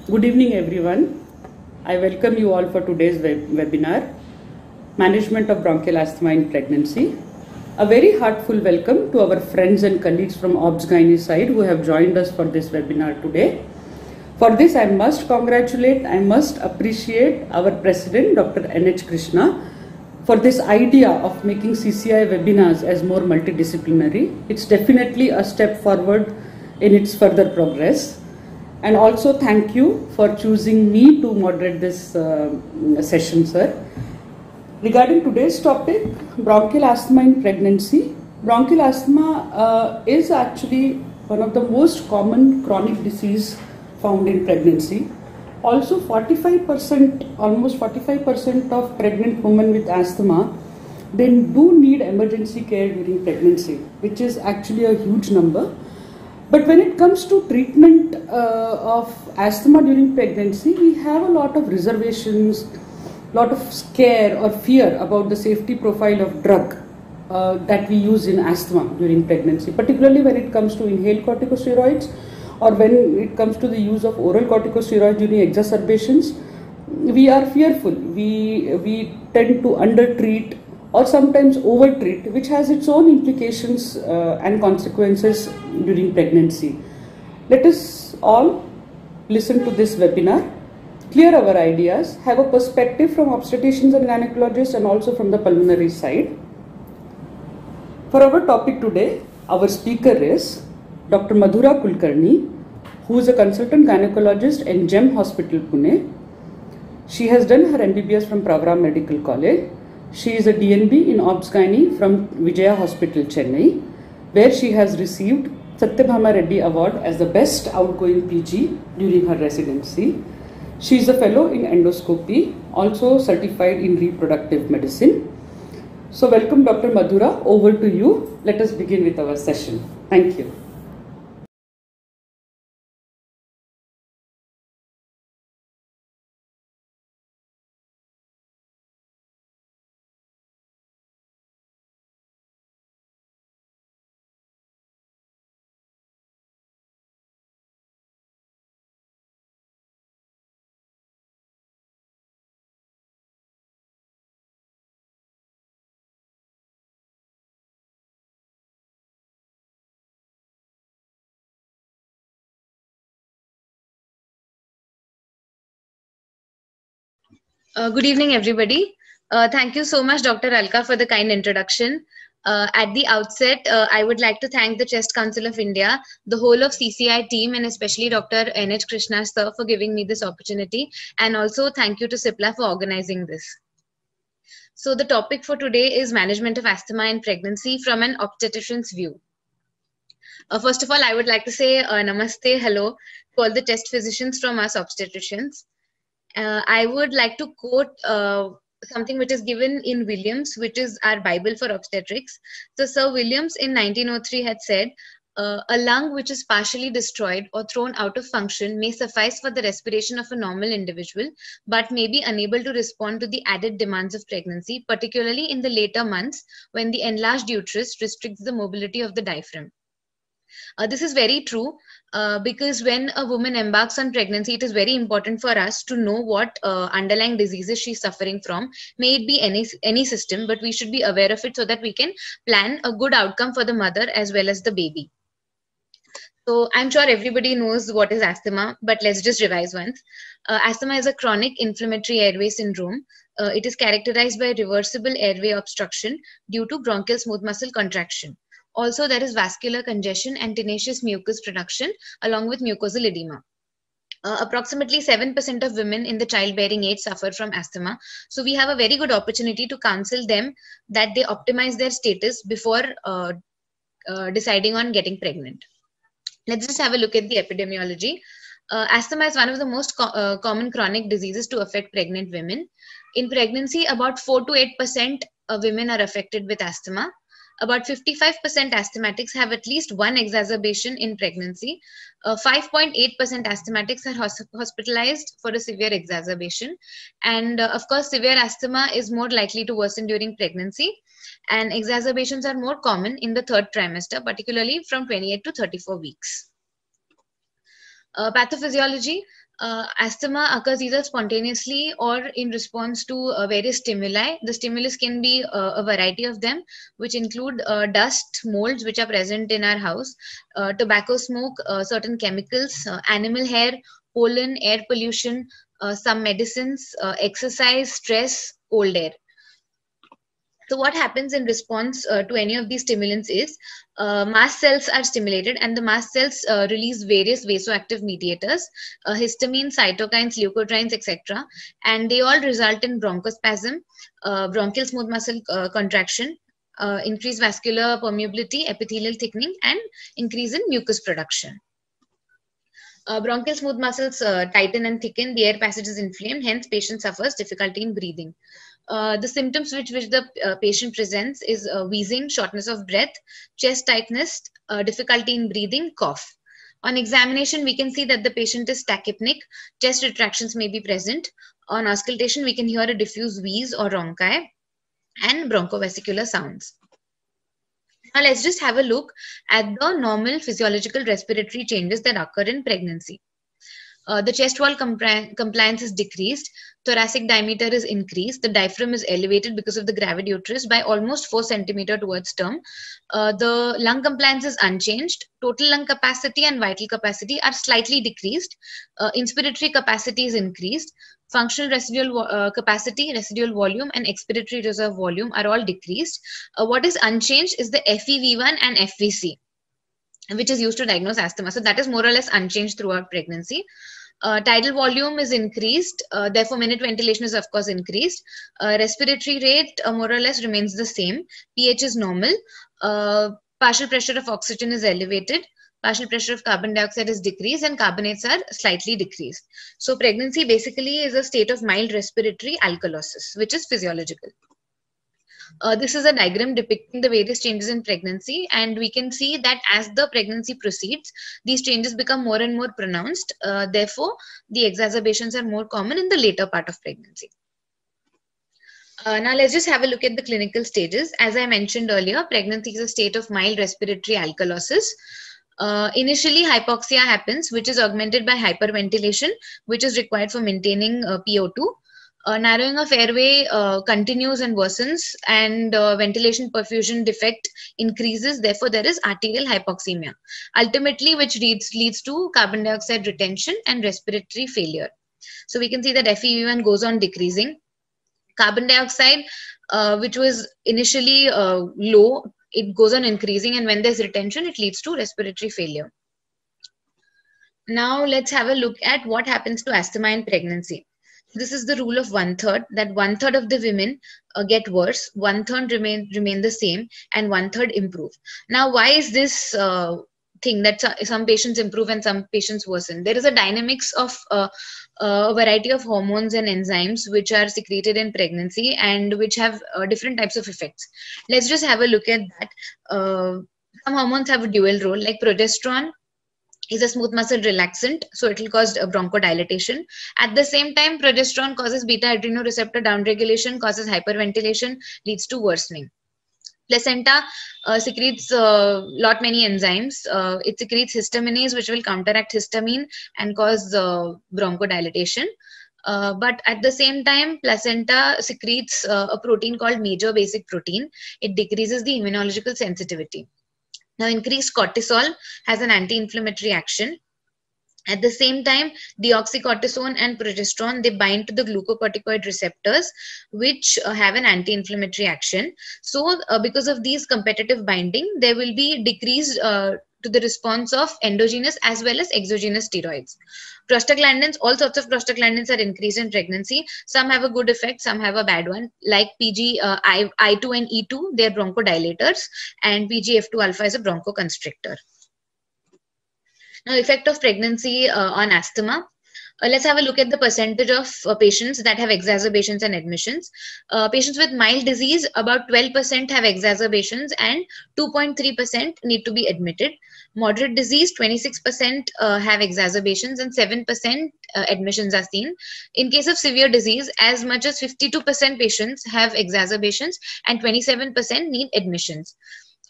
Good evening, everyone. I welcome you all for today's webinar, Management of Bronchial Asthma in Pregnancy. A very heartful welcome to our friends and colleagues from OBS-GYN side who have joined us for this webinar today. For this, I must appreciate our President, Dr. N.H. Krishna, for this idea of making CCI webinars as more multidisciplinary. It's definitely a step forward in its further progress. And also thank you for choosing me to moderate this session, sir. Regarding today's topic, bronchial asthma in pregnancy. Bronchial asthma is actually one of the most common chronic disease found in pregnancy. Also, almost 45% of pregnant women with asthma, they do need emergency care during pregnancy, which is actually a huge number. But when it comes to treatment of asthma during pregnancy, we have a lot of reservations, lot of scare or fear about the safety profile of drug that we use in asthma during pregnancy, particularly when it comes to inhaled corticosteroids or when it comes to the use of oral corticosteroids during exacerbations. We are fearful. We tend to undertreat or sometimes overtreat, which has its own implications and consequences during pregnancy. Let us all listen to this webinar, clear our ideas, have a perspective from obstetricians and gynecologists and also from the pulmonary side. For our topic today, our speaker is Dr. Madhura Kulkarni, who is a consultant gynecologist in GEM Hospital, Pune. She has done her MBBS from Pravara Medical College. She is a DNB in OBS-GYN from Vijaya Hospital, Chennai, where she has received Satyabhama Reddy Award as the best outgoing PG during her residency. She is a fellow in endoscopy, also certified in reproductive medicine. So welcome Dr. Madhura, over to you. Let us begin with our session. Thank you. Good evening, everybody. Thank you so much, Dr. Alka, for the kind introduction. At the outset, I would like to thank the Chest Council of India, the whole of CCI team, and especially Dr. N.H. Krishna, sir, for giving me this opportunity. And also thank you to CIPLA for organizing this. So the topic for today is management of asthma in pregnancy from an obstetrician's view. First of all, I would like to say namaste, hello, to all the test physicians from us obstetricians. I would like to quote something which is given in Williams, which is our Bible for obstetrics. So Sir Williams in 1903 had said, a lung which is partially destroyed or thrown out of function may suffice for the respiration of a normal individual, but may be unable to respond to the added demands of pregnancy, particularly in the later months when the enlarged uterus restricts the mobility of the diaphragm. This is very true because when a woman embarks on pregnancy, it is very important for us to know what underlying diseases she's suffering from. May it be any system, but we should be aware of it so that we can plan a good outcome for the mother as well as the baby. So I'm sure everybody knows what is asthma, but let's just revise once. Asthma is a chronic inflammatory airway syndrome. It is characterized by reversible airway obstruction due to bronchial smooth muscle contraction. Also, there is vascular congestion and tenacious mucus production along with mucosal edema. Approximately 7% of women in the childbearing age suffer from asthma. So we have a very good opportunity to counsel them that they optimize their status before deciding on getting pregnant. Let's just have a look at the epidemiology. Asthma is one of the most common chronic diseases to affect pregnant women. In pregnancy, about 4 to 8% of women are affected with asthma. About 55% asthmatics have at least one exacerbation in pregnancy. 5.8% asthmatics are hospitalized for a severe exacerbation. And of course, severe asthma is more likely to worsen during pregnancy. And exacerbations are more common in the third trimester, particularly from 28 to 34 weeks. Pathophysiology. Asthma occurs either spontaneously or in response to various stimuli. The stimulus can be a variety of them, which include dust, molds which are present in our house, tobacco smoke, certain chemicals, animal hair, pollen, air pollution, some medicines, exercise, stress, cold air. So what happens in response to any of these stimulants is mast cells are stimulated, and the mast cells release various vasoactive mediators, histamine, cytokines, leukotrienes, etc. And they all result in bronchospasm, bronchial smooth muscle contraction, increased vascular permeability, epithelial thickening, and increase in mucus production. Bronchial smooth muscles tighten and thicken, the air passage is inflamed, hence patient suffers difficulty in breathing. The symptoms which the patient presents is wheezing, shortness of breath, chest tightness, difficulty in breathing, cough. On examination, we can see that the patient is tachypnic, chest retractions may be present. On auscultation, we can hear a diffuse wheeze or rhonchi and bronchovesicular sounds. Now let's just have a look at the normal physiological respiratory changes that occur in pregnancy. The chest wall compliance is decreased, thoracic diameter is increased, the diaphragm is elevated because of the gravid uterus by almost 4 centimeter towards term. The lung compliance is unchanged, total lung capacity and vital capacity are slightly decreased, inspiratory capacity is increased, functional residual capacity, residual volume, and expiratory reserve volume are all decreased. What is unchanged is the FEV1 and FVC, which is used to diagnose asthma. So that is more or less unchanged throughout pregnancy. Tidal volume is increased, therefore minute ventilation is of course increased. Respiratory rate more or less remains the same. pH is normal. Partial pressure of oxygen is elevated. Partial pressure of carbon dioxide is decreased, and carbonates are slightly decreased. So pregnancy basically is a state of mild respiratory alkalosis, which is physiological. This is a diagram depicting the various changes in pregnancy, and we can see that as the pregnancy proceeds, these changes become more and more pronounced. Therefore, the exacerbations are more common in the later part of pregnancy. Now let's just have a look at the clinical stages. As I mentioned earlier, pregnancy is a state of mild respiratory alkalosis. Initially, hypoxia happens, which is augmented by hyperventilation, which is required for maintaining PO2. Narrowing of airway continues and worsens, and ventilation perfusion defect increases. Therefore, there is arterial hypoxemia, ultimately which leads to carbon dioxide retention and respiratory failure. So we can see that FEV1 goes on decreasing. Carbon dioxide, which was initially low, it goes on increasing, and when there's retention, it leads to respiratory failure. Now let's have a look at what happens to asthma in pregnancy. This is the rule of 1/3, that 1/3 of the women get worse, 1/3 remain the same, and 1/3 improve. Now, why is this thing that some patients improve and some patients worsen? There is a dynamics of a variety of hormones and enzymes which are secreted in pregnancy and which have different types of effects. Let's just have a look at that. Some hormones have a dual role, like progesterone is a smooth muscle relaxant, so it will cause bronchodilation. At the same time, progesterone causes beta adrenoreceptor downregulation, causes hyperventilation, leads to worsening. Placenta secretes many enzymes. It secretes histaminase, which will counteract histamine and cause bronchodilation. But at the same time, placenta secretes a protein called major basic protein. It decreases the immunological sensitivity. Now, increased cortisol has an anti-inflammatory action. At the same time, deoxycortisone and progesterone, they bind to the glucocorticoid receptors, which have an anti-inflammatory action. So, because of these competitive binding, there will be decreased to the response of endogenous as well as exogenous steroids. Prostaglandins, all sorts of prostaglandins are increased in pregnancy. Some have a good effect, some have a bad one. Like I2 and E2, they are bronchodilators, and PGF2 alpha is a bronchoconstrictor. Now, effect of pregnancy on asthma. Let's have a look at the percentage of patients that have exacerbations and admissions. Patients with mild disease, about 12% have exacerbations and 2.3% need to be admitted. Moderate disease, 26% have exacerbations and 7% admissions are seen. In case of severe disease, as much as 52% patients have exacerbations and 27% need admissions.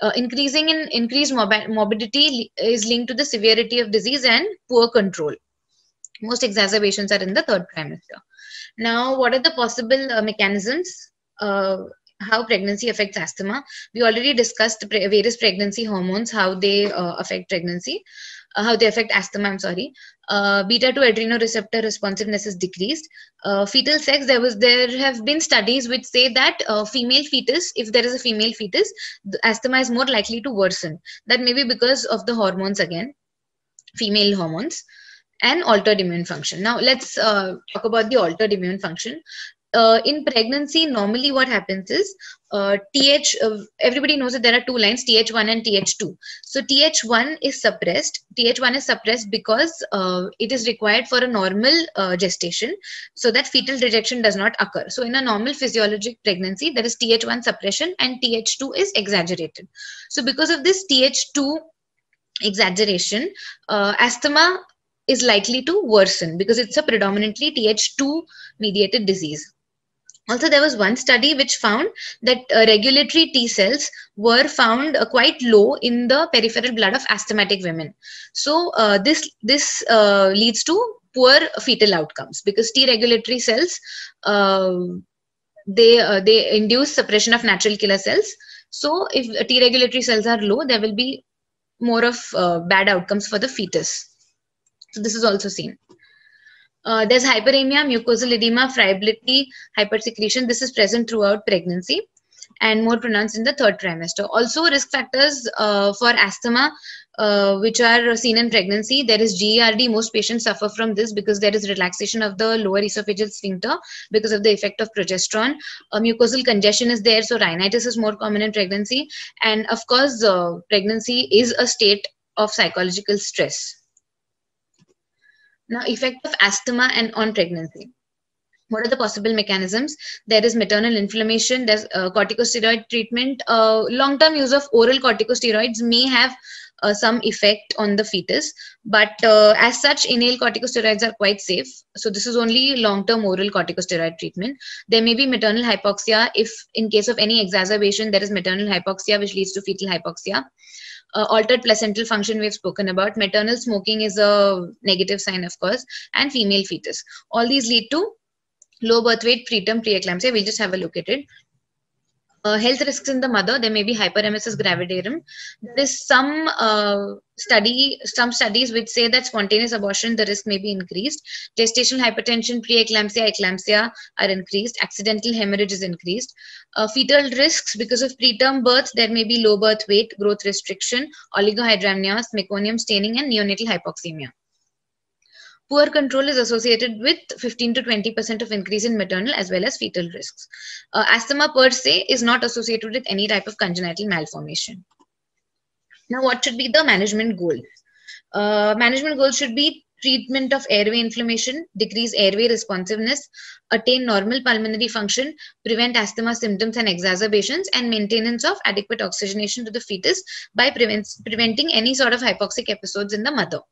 Increased morbidity is linked to the severity of disease and poor control. Most exacerbations are in the third trimester. Now, what are the possible mechanisms? How pregnancy affects asthma? We already discussed various pregnancy hormones, how they affect pregnancy, how they affect asthma. I'm sorry. Beta 2 adrenoreceptor responsiveness is decreased. Fetal sex. There have been studies which say that female fetus, if there is a female fetus, the asthma is more likely to worsen. That may be because of the hormones again, female hormones. And altered immune function. Now let's talk about the altered immune function. In pregnancy, normally what happens is everybody knows that there are two lines, TH1 and TH2. So TH1 is suppressed. TH1 is suppressed because it is required for a normal gestation, so that fetal rejection does not occur. So in a normal physiologic pregnancy, there is TH1 suppression and TH2 is exaggerated. So because of this TH2 exaggeration, asthma is likely to worsen because it's a predominantly TH2 mediated disease. Also, there was one study which found that regulatory T cells were found quite low in the peripheral blood of asthmatic women. So this leads to poor fetal outcomes because T regulatory cells they induce suppression of natural killer cells. So if T regulatory cells are low, there will be more of bad outcomes for the fetus. So this is also seen. There's hyperemia, mucosal edema, friability, hypersecretion. This is present throughout pregnancy and more pronounced in the third trimester. Also, risk factors for asthma, which are seen in pregnancy. There is GERD. Most patients suffer from this because there is relaxation of the lower esophageal sphincter because of the effect of progesterone. Mucosal congestion is there, so rhinitis is more common in pregnancy. And of course, pregnancy is a state of psychological stress. Now, effect of asthma and on pregnancy. What are the possible mechanisms? There is maternal inflammation, there's corticosteroid treatment. Long-term use of oral corticosteroids may have some effect on the fetus, but as such, inhaled corticosteroids are quite safe. So this is only long-term oral corticosteroid treatment. There may be maternal hypoxia if in case of any exacerbation, there is maternal hypoxia which leads to fetal hypoxia. Altered placental function we've spoken about. Maternal smoking is a negative sign, of course, and female fetus. All these lead to low birth weight, preterm preeclampsia. We'll just have a look at it. Health risks in the mother. There may be hyperemesis gravidarum. There is some studies which say that spontaneous abortion, the risk may be increased. Gestational hypertension, preeclampsia, eclampsia are increased. Accidental hemorrhage is increased. Fetal risks because of preterm birth, there may be low birth weight, growth restriction, oligohydramnios, meconium staining, and neonatal hypoxemia. Poor control is associated with 15 to 20% of increase in maternal as well as fetal risks. Asthma per se is not associated with any type of congenital malformation. Now, what should be the management goals? Management goals should be treatment of airway inflammation, decrease airway responsiveness, attain normal pulmonary function, prevent asthma symptoms and exacerbations, and maintenance of adequate oxygenation to the fetus by preventing any sort of hypoxic episodes in the mother.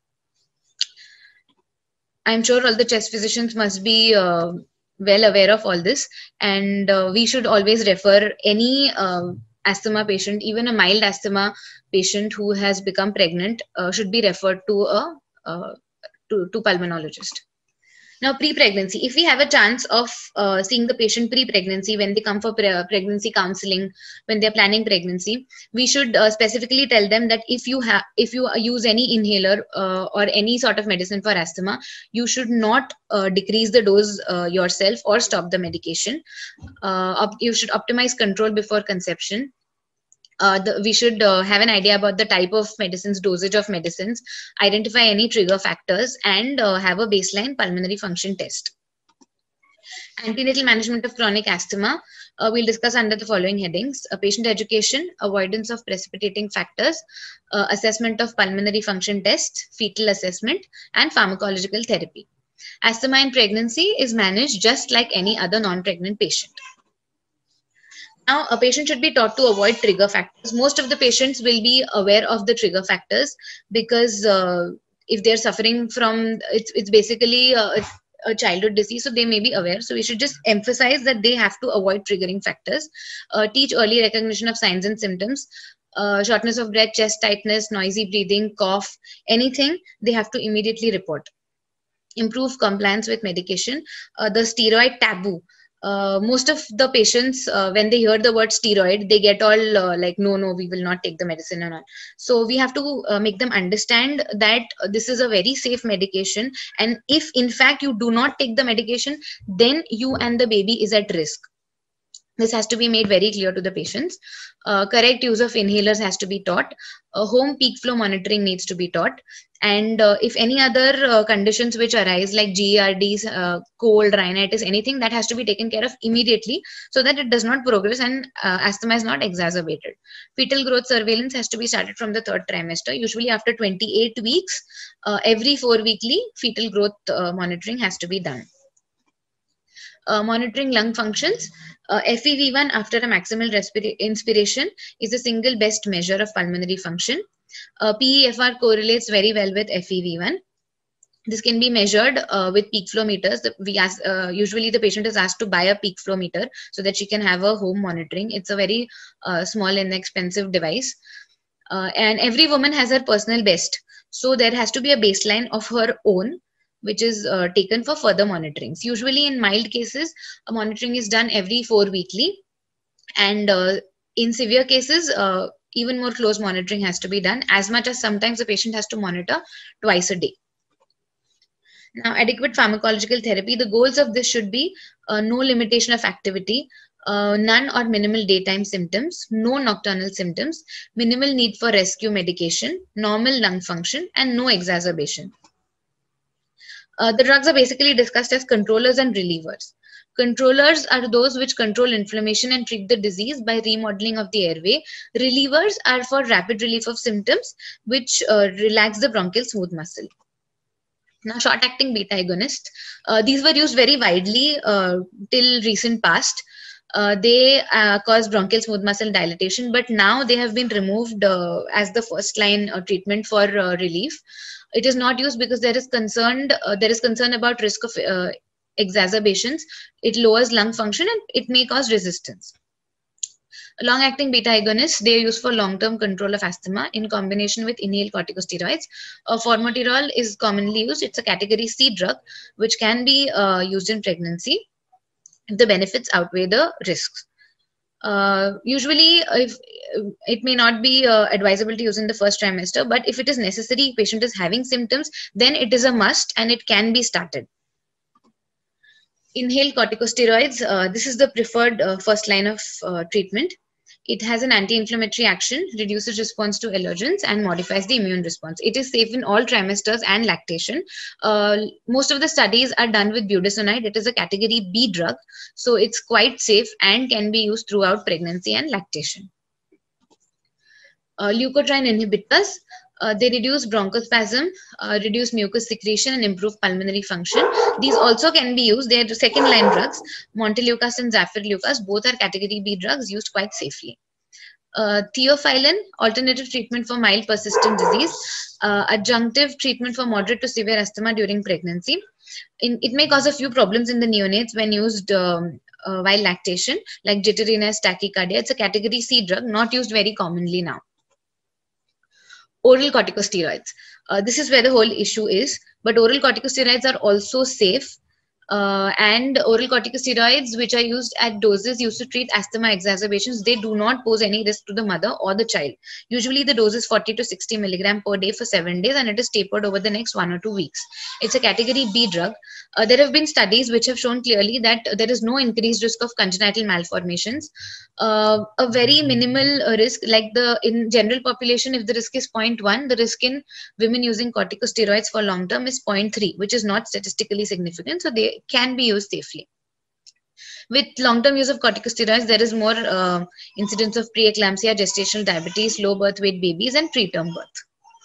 I'm sure all the chest physicians must be well aware of all this, and we should always refer any asthma patient, even a mild asthma patient who has become pregnant, should be referred to a pulmonologist. Now, pre-pregnancy, if we have a chance of seeing the patient pre-pregnancy when they come for pregnancy counseling, when they're planning pregnancy, we should specifically tell them that if you use any inhaler or any sort of medicine for asthma, you should not decrease the dose yourself or stop the medication. You should optimize control before conception. We should have an idea about the type of medicines, dosage of medicines, identify any trigger factors, and have a baseline pulmonary function test. Antenatal management of chronic asthma, we'll discuss under the following headings: patient education, avoidance of precipitating factors, assessment of pulmonary function tests, fetal assessment, and pharmacological therapy. Asthma in pregnancy is managed just like any other non-pregnant patient. Now, a patient should be taught to avoid trigger factors. Most of the patients will be aware of the trigger factors because if they're suffering from, it's basically a childhood disease, so they may be aware. So we should just emphasize that they have to avoid triggering factors. Teach early recognition of signs and symptoms. shortness of breath, chest tightness, noisy breathing, cough, anything, they have to immediately report. Improve compliance with medication. The steroid taboo. Most of the patients, when they hear the word steroid, they get all like, no, we will not take the medicine and all. So we have to make them understand that this is a very safe medication. And if in fact you do not take the medication, then you and the baby is at risk. This has to be made very clear to the patients. Correct use of inhalers has to be taught. Home peak flow monitoring needs to be taught. And if any other conditions which arise like GERDs, cold, rhinitis, anything, that has to be taken care of immediately so that it does not progress and asthma is not exacerbated. Fetal growth surveillance has to be started from the 3rd trimester. Usually after 28 weeks, every 4 weekly fetal growth monitoring has to be done. Monitoring lung functions. FEV1 after a maximal inspiration is the single best measure of pulmonary function. PEFR correlates very well with FEV1. This can be measured with peak flow meters. Usually the patient is asked to buy a peak flow meter so that she can have a home monitoring. It's a very small and inexpensive device. And every woman has her personal best. So there has to be a baseline of her own, which is taken for further monitorings. Usually in mild cases, a monitoring is done every 4 weekly. And in severe cases, even more close monitoring has to be done, as much as sometimes the patient has to monitor twice a day. Now, adequate pharmacological therapy. The goals of this should be no limitation of activity, none or minimal daytime symptoms, no nocturnal symptoms, minimal need for rescue medication, normal lung function, and no exacerbation. The drugs are basically discussed as controllers and relievers. Controllers are those which control inflammation and treat the disease by remodeling of the airway. Relievers are for rapid relief of symptoms, which relax the bronchial smooth muscle. Now, short-acting beta agonists. These were used very widely till recent past. They cause bronchial smooth muscle dilatation, but now they have been removed as the first-line treatment for relief. It is not used because there is concern about risk of exacerbations. It lowers lung function and it may cause resistance. Long-acting beta agonists, they are used for long-term control of asthma in combination with inhaled corticosteroids. Formoterol is commonly used. It's a category C drug, which can be used in pregnancy if the benefits outweigh the risks. Usually, if it may not be advisable to use in the first trimester, but if it is necessary, patient is having symptoms, then it is a must and it can be started. Inhaled corticosteroids, this is the preferred first line of treatment. It has an anti-inflammatory action, reduces response to allergens, and modifies the immune response. It is safe in all trimesters and lactation. Most of the studies are done with budesonide. It is a category B drug, so it's quite safe and can be used throughout pregnancy and lactation. Leukotriene inhibitors. They reduce bronchospasm, reduce mucus secretion, and improve pulmonary function. These also can be used. They are second-line drugs. Montelukast and Zafirlukast, both are category B drugs used quite safely. Theophylline, alternative treatment for mild persistent disease. Adjunctive treatment for moderate to severe asthma during pregnancy. It may cause a few problems in the neonates when used while lactation, like jitteriness, tachycardia. It's a category C drug, not used very commonly now. Oral corticosteroids. This is where the whole issue is, but oral corticosteroids are also safe. And oral corticosteroids, which are used at doses used to treat asthma exacerbations, they do not pose any risk to the mother or the child. Usually the dose is 40 to 60 milligram per day for 7 days, and it is tapered over the next 1 or 2 weeks. It's a category B drug. There have been studies which have shown clearly that there is no increased risk of congenital malformations. A very minimal risk, like in general population, if the risk is 0.1, the risk in women using corticosteroids for long term is 0.3, which is not statistically significant. So they can be used safely. With long-term use of corticosteroids, there is more incidence of preeclampsia, gestational diabetes, low birth weight babies, and preterm birth.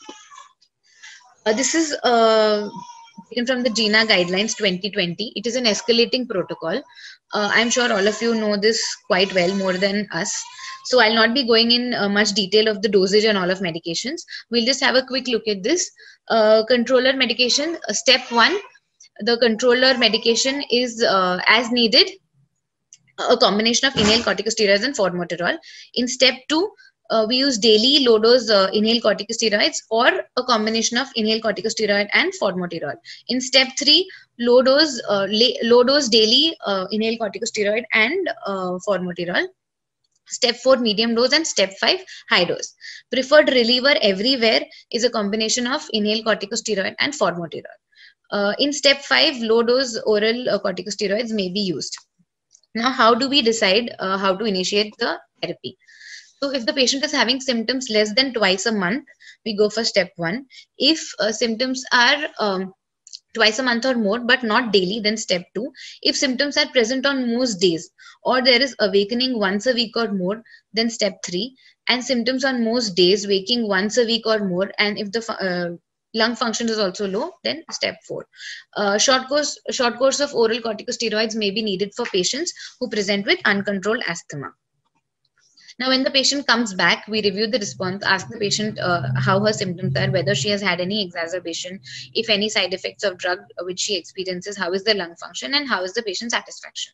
This is taken from the GINA guidelines 2020. It is an escalating protocol. I'm sure all of you know this quite well, more than us. So I'll not be going in much detail of the dosage and all of medications. We'll just have a quick look at this. Controller medication, step 1. The controller medication is as needed, a combination of inhaled corticosteroids and formoterol. In step 2, We use daily low-dose inhaled corticosteroids or a combination of inhaled corticosteroid and formoterol. In step 3, low-dose daily inhaled corticosteroid and formoterol. Step 4, medium dose, and step 5, high dose. Preferred reliever everywhere is a combination of inhaled corticosteroid and formoterol. In step 5, low-dose oral corticosteroids may be used. Now, how do we decide how to initiate the therapy? So if the patient is having symptoms less than twice a month, we go for step 1. If symptoms are twice a month or more, but not daily, then step 2. If symptoms are present on most days, or there is awakening once a week or more, then step 3. And symptoms on most days, waking once a week or more, and if the lung function is also low, then step 4. Short course of oral corticosteroids may be needed for patients who present with uncontrolled asthma. Now, when the patient comes back, we review the response, ask the patient how her symptoms are, whether she has had any exacerbation, if any side effects of drug which she experiences, how is the lung function, and how is the patient satisfaction.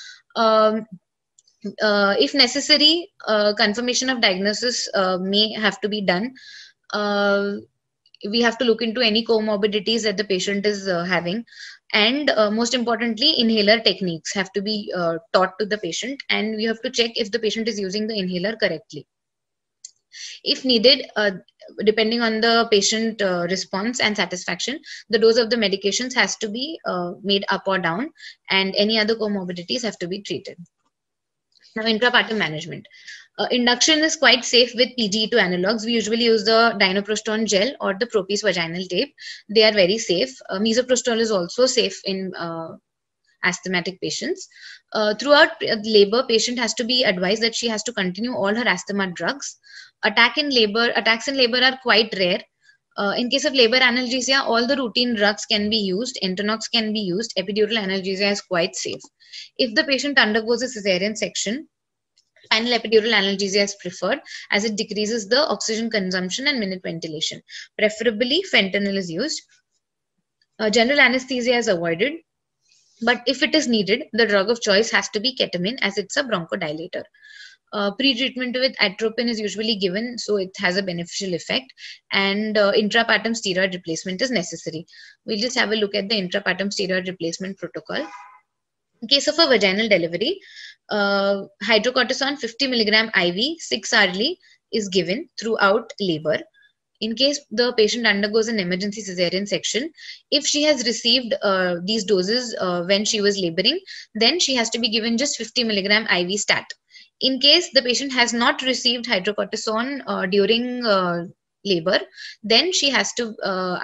If necessary, confirmation of diagnosis may have to be done. We have to look into any comorbidities that the patient is having. And most importantly, inhaler techniques have to be taught to the patient, and we have to check if the patient is using the inhaler correctly. If needed, depending on the patient response and satisfaction, the dose of the medications has to be made up or down, and any other comorbidities have to be treated. Now, intrapartum management. Induction is quite safe with PGE2 analogs. We usually use the dinoprostone gel or the Propease vaginal tape. They are very safe. Misoprostol is also safe in asthmatic patients. Throughout labor, patient has to be advised that she has to continue all her asthma drugs. Attacks in labor are quite rare. In case of labor analgesia, all the routine drugs can be used. Entonox can be used. Epidural analgesia is quite safe. If the patient undergoes a cesarean section, spinal epidural analgesia is preferred as it decreases the oxygen consumption and minute ventilation. Preferably, fentanyl is used. General anesthesia is avoided. But if it is needed, the drug of choice has to be ketamine as it's a bronchodilator. Pre-treatment with atropine is usually given, so it has a beneficial effect, and intrapartum steroid replacement is necessary. We'll just have a look at the intrapartum steroid replacement protocol. In case of a vaginal delivery, hydrocortisone 50 mg IV 6 hourly is given throughout labor. In case the patient undergoes an emergency cesarean section, if she has received these doses when she was laboring, then she has to be given just 50 mg IV stat. In case the patient has not received hydrocortisone during labor, then she has to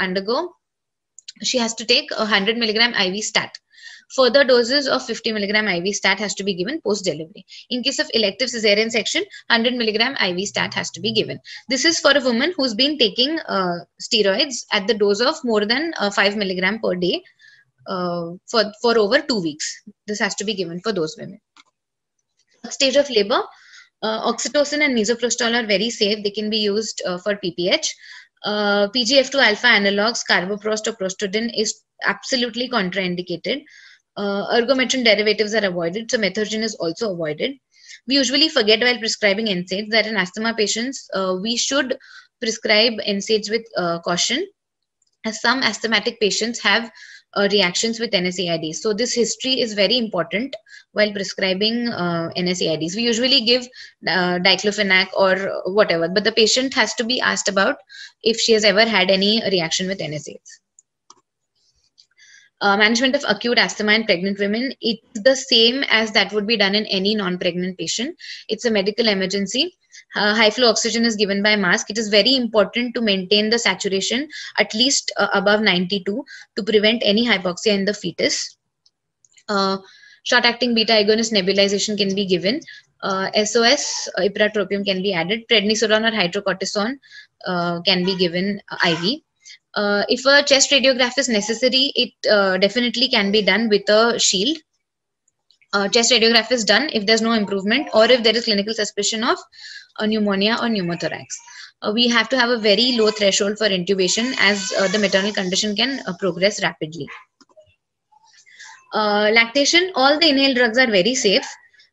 take 100 mg IV stat. Further doses of 50 mg IV stat has to be given post-delivery. In case of elective cesarean section, 100 mg IV stat has to be given. This is for a woman who's been taking steroids at the dose of more than 5 mg per day for over 2 weeks. This has to be given for those women. Stage of labor, oxytocin and misoprostol are very safe. They can be used for PPH. PGF2 alpha analogs, carboprost or prostodin is absolutely contraindicated. Ergometrin derivatives are avoided, so methotrexate is also avoided. We usually forget while prescribing NSAIDs that in asthma patients, we should prescribe NSAIDs with caution, as some asthmatic patients have reactions with NSAIDs. So this history is very important while prescribing NSAIDs. We usually give diclofenac or whatever, but the patient has to be asked about if she has ever had any reaction with NSAIDs. Management of acute asthma in pregnant women, it's the same as that would be done in any non-pregnant patient. It's a medical emergency. High flow oxygen is given by mask. It is very important to maintain the saturation at least above 92 to prevent any hypoxia in the fetus. Short-acting beta-agonist nebulization can be given. SOS, ipratropium can be added. Prednisolone or hydrocortisone can be given IV. If a chest radiograph is necessary, it definitely can be done with a shield. Chest radiograph is done if there's no improvement or if there is clinical suspicion of pneumonia or pneumothorax. We have to have a very low threshold for intubation as the maternal condition can progress rapidly. Lactation, all the inhaled drugs are very safe.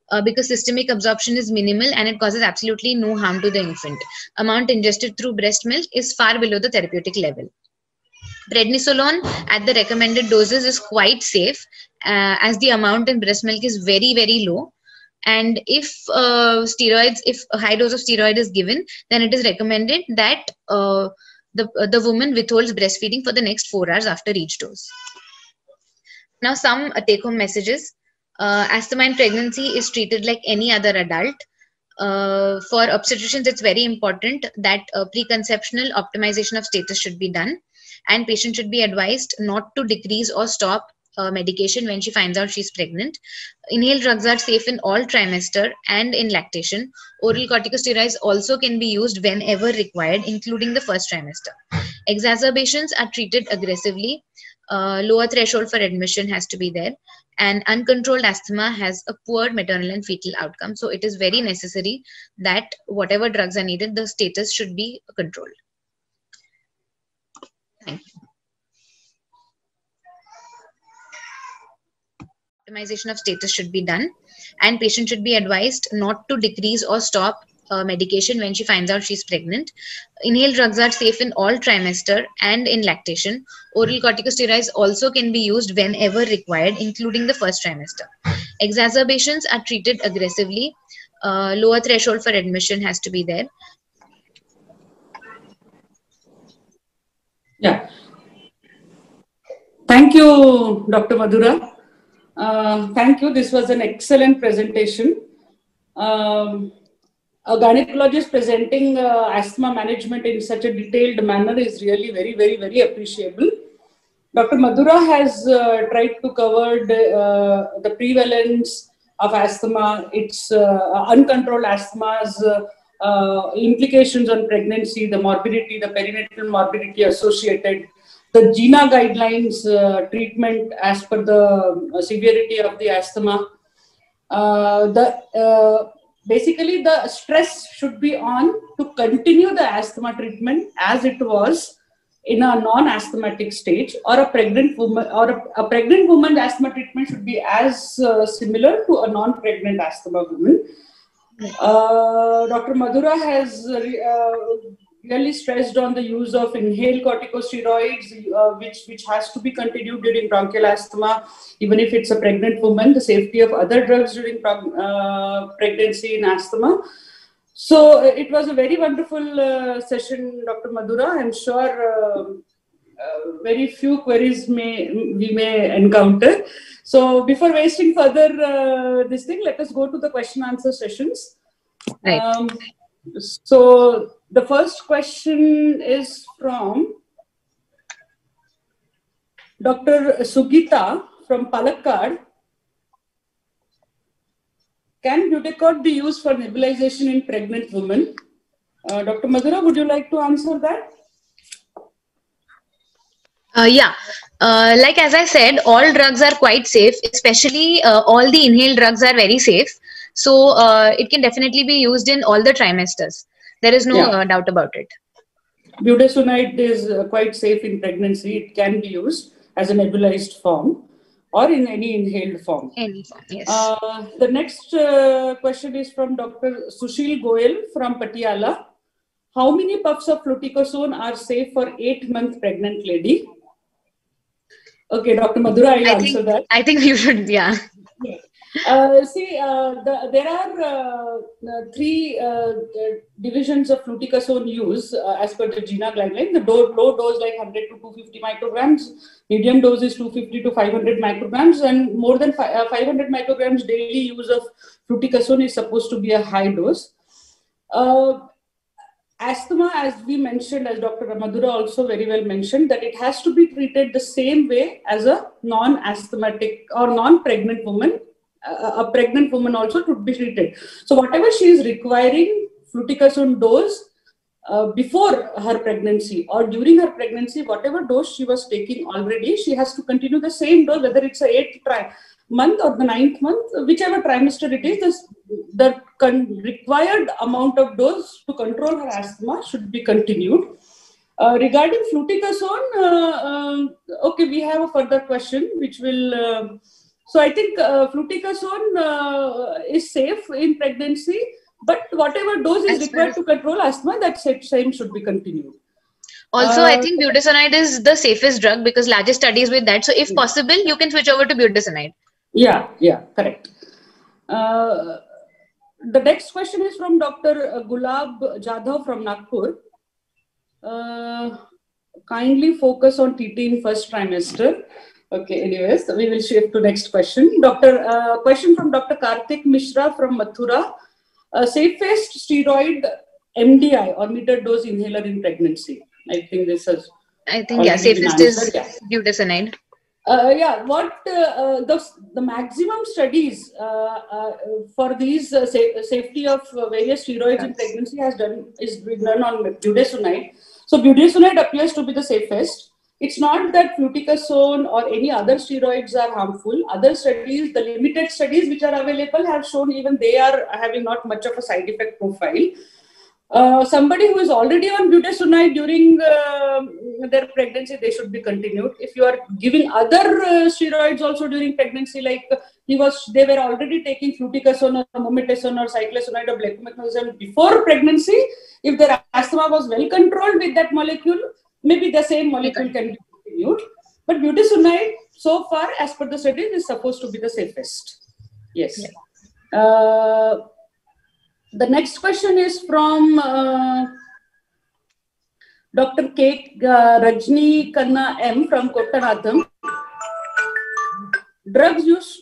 because systemic absorption is minimal and it causes absolutely no harm to the infant. Amount ingested through breast milk is far below the therapeutic level. Prednisolone at the recommended doses is quite safe, as the amount in breast milk is very, very low. And if if a high dose of steroid is given, then it is recommended that the woman withholds breastfeeding for the next 4 hours after each dose. Now, some take-home messages. Asthma in pregnancy is treated like any other adult. For obstetricians, it's very important that preconceptional optimization of status should be done, and patient should be advised not to decrease or stop medication when she finds out she's pregnant. Inhaled drugs are safe in all trimester and in lactation. Oral corticosteroids also can be used whenever required, including the first trimester. Exacerbations are treated aggressively. Lower threshold for admission has to be there, and uncontrolled asthma has a poor maternal and fetal outcome. So it is very necessary that whatever drugs are needed, the status should be controlled. Thank you. Optimization of status should be done, and patient should be advised not to decrease or stop medication when she finds out she's pregnant. Inhaled drugs are safe in all trimester and in lactation. Oral corticosteroids also can be used whenever required, including the first trimester. Exacerbations are treated aggressively. Lower threshold for admission has to be there. Yeah. Thank you, Dr. Madhura. Thank you. This was an excellent presentation. A gynecologist presenting asthma management in such a detailed manner is really very, very, very appreciable. Dr. Madhura has tried to cover the prevalence of asthma, its uncontrolled asthma's implications on pregnancy, the morbidity, the perinatal morbidity associated, the GINA guidelines treatment as per the severity of the asthma. Basically, the stress should be on to continue the asthma treatment as it was in a non-asthmatic stage, or a pregnant woman, or a pregnant woman's asthma treatment should be as similar to a non-pregnant asthma woman. Dr. Madhura has really stressed on the use of inhaled corticosteroids, which has to be continued during bronchial asthma, even if it's a pregnant woman, the safety of other drugs during pregnancy in asthma. So it was a very wonderful session, Dr. Madhura. I'm sure very few queries we may encounter. So before wasting further this thing, let us go to the question answer sessions. Right. So the first question is from Dr. Sugita from Palakkad. Can Budecort be used for nebulization in pregnant women? Dr. Madhura, would you like to answer that? Yeah, like as I said, all drugs are quite safe, especially all the inhaled drugs are very safe. So it can definitely be used in all the trimesters. There is no doubt about it. Budesonide is quite safe in pregnancy. It can be used as a nebulized form or in any inhaled form. Any form, yes. The next question is from Dr. Sushil Goyal from Patiala. How many puffs of fluticasone are safe for 8-month pregnant lady? Okay, Dr. Madhura, I'll answer that. I think you should, yeah. There are 3 divisions of fluticasone use as per the GINA guideline. The low dose like 100 to 250 micrograms, medium dose is 250 to 500 micrograms, and more than 500 micrograms daily use of fluticasone is supposed to be a high dose. Asthma, as we mentioned, as Dr. Madhura also very well mentioned, that it has to be treated the same way as a non-asthmatic or non-pregnant woman. A pregnant woman also should be treated. So whatever she is requiring fluticasone dose before her pregnancy or during her pregnancy, whatever dose she was taking already, she has to continue the same dose, whether it's the 8th month or the 9th month, whichever trimester it is, the required amount of dose to control her asthma should be continued. Regarding fluticasone, okay, we have a further question which will So I think fluticasone is safe in pregnancy, but whatever dose is required to control asthma, that same should be continued. Also, I think budesonide is the safest drug because largest studies with that. So if possible, you can switch over to budesonide. Yeah, correct. The next question is from Dr. Gulab Jadhav from Nagpur. Kindly focus on TT in first trimester. Okay, anyways, we will shift to next question. Question from Dr. Karthik Mishra from Mathura. Safest steroid MDI or metered dose inhaler in pregnancy. I think this has. I think safest is budesonide. The maximum studies for these safety of various steroids in pregnancy is done on budesonide. So budesonide appears to be the safest. It's not that fluticasone or any other steroids are harmful. Other studies, the limited studies which are available, have shown even they are having not much of a side effect profile. Somebody who is already on budesonide during their pregnancy, they should be continued. If you are giving other steroids also during pregnancy, like they were already taking fluticasone or mometasone or cyclosonide or bleclomethasone before pregnancy, if their asthma was well controlled with that molecule, maybe the same molecule can be continued. But budesonide, so far, as per the studies, is supposed to be the safest. Yes. The next question is from Dr. K. Rajni Kanna M. from Kottanatham. Drugs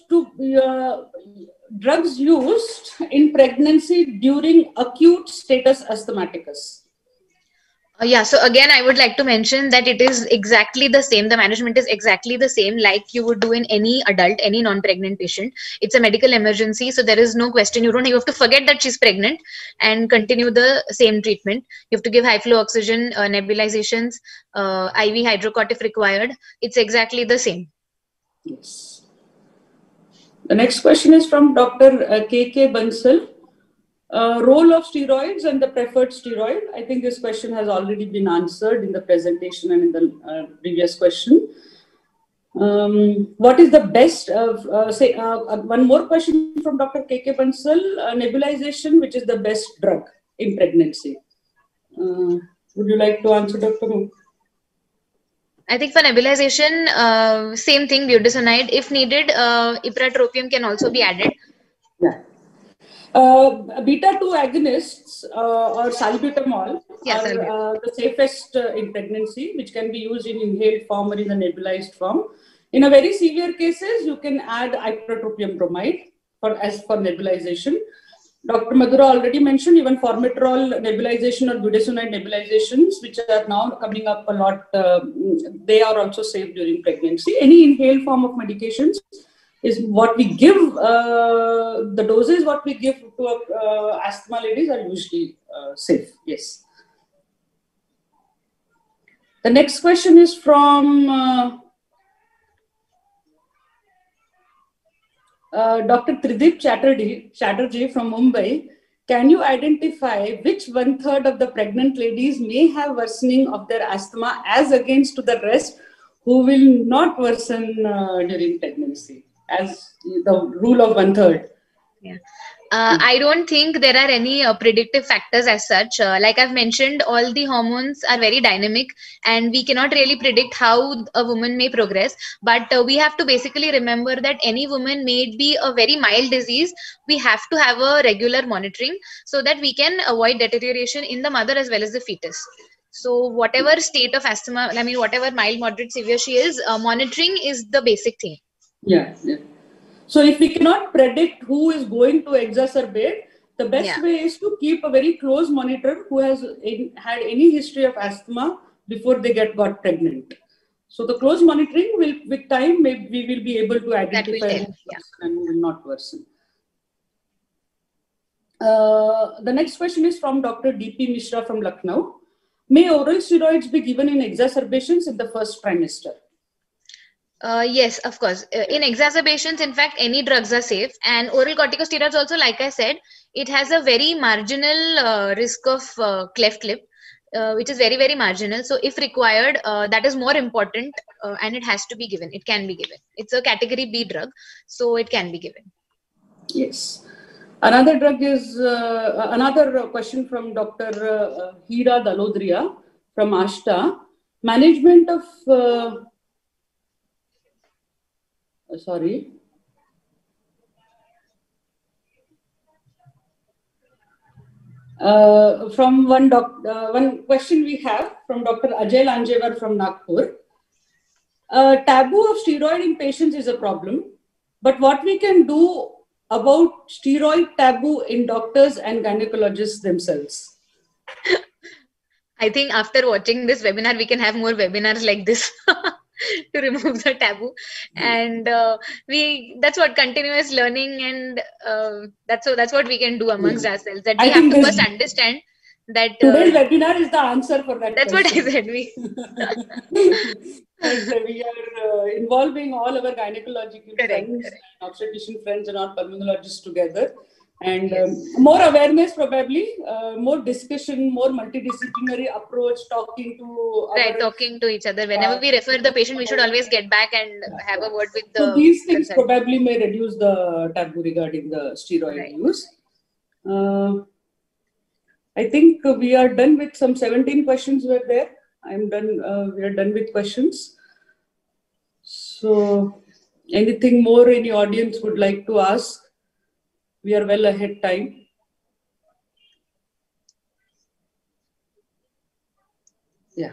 used in pregnancy during acute status asthmaticus. So again, I would like to mention that it is exactly the same. The management is exactly the same like you would do in any adult, any non-pregnant patient. It's a medical emergency, so there is no question. You have to forget that she's pregnant and continue the same treatment. You have to give high flow oxygen, nebulizations, IV hydrocot if required. It's exactly the same. Yes. The next question is from Dr. K.K. Bansal. Role of steroids and the preferred steroid. I think this question has already been answered in the presentation and in the previous question. What is the best? One more question from Dr. K.K. Bansal. Nebulization, which is the best drug in pregnancy? Would you like to answer, Dr. Mu? I think for nebulization, same thing, budesonide. If needed, ipratropium can also be added. Yeah. Beta-2 agonists or salbutamol are the safest in pregnancy, which can be used in inhaled form or in the nebulized form. In a very severe cases, you can add ipratropium bromide for nebulization. Dr. Madhura already mentioned even formoterol nebulization or budesonide nebulizations, which are now coming up a lot. They are also safe during pregnancy. Any inhaled form of medications is what we give. The doses what we give to asthma ladies are usually safe. Yes. The next question is from Dr. Tridip Chatterjee from Mumbai. Can you identify which 1/3 of the pregnant ladies may have worsening of their asthma as against to the rest who will not worsen during pregnancy? As the rule of 1/3. Yeah. I don't think there are any predictive factors as such. Like I've mentioned, all the hormones are very dynamic and we cannot really predict how a woman may progress. But we have to basically remember that any woman may be a very mild disease. We have to have a regular monitoring so that we can avoid deterioration in the mother as well as the fetus. So whatever state of asthma, whatever mild, moderate, severe she is, monitoring is the basic thing. Yeah. So if we cannot predict who is going to exacerbate, the best way is to keep a very close monitor who has had any history of asthma before they got pregnant. So the close monitoring will, with time, we will be able to identify who and who will not worsen. The next question is from Dr. D.P. Mishra from Lucknow. May oral steroids be given in exacerbations in the first trimester? Yes, of course. In exacerbations, in fact, any drugs are safe. And oral corticosteroids also, like I said, it has a very marginal risk of cleft lip. which is very, very marginal. So if required, that is more important, and it has to be given. It can be given. It's a category B drug, so it can be given. Yes. Another drug is, another question from Dr. Hira Dalodria from ASHTA. Management of, from one question we have from Dr. Ajay Lanjevar from Nagpur. Taboo of steroid in patients is a problem, but what we can do about steroid taboo in doctors and gynecologists themselves? I think after watching this webinar, we can have more webinars like this to remove the taboo. And that's what continuous learning, and that's what we can do amongst ourselves. That we have to first understand that today's webinar is the answer for that. That's question. What I said. We are involving all our gynecological friends, obstetrician friends, and all pulmonologists together. And more awareness, probably, more discussion, more multidisciplinary approach, talking to talking to each other. Whenever we refer the patient, we should always get back and have a word with the. So these things probably may reduce the taboo regarding the steroid use. I think we are done with some 17 questions were there. I'm done. We are done with questions. So, anything more any audience would like to ask? We are well ahead time. Yeah.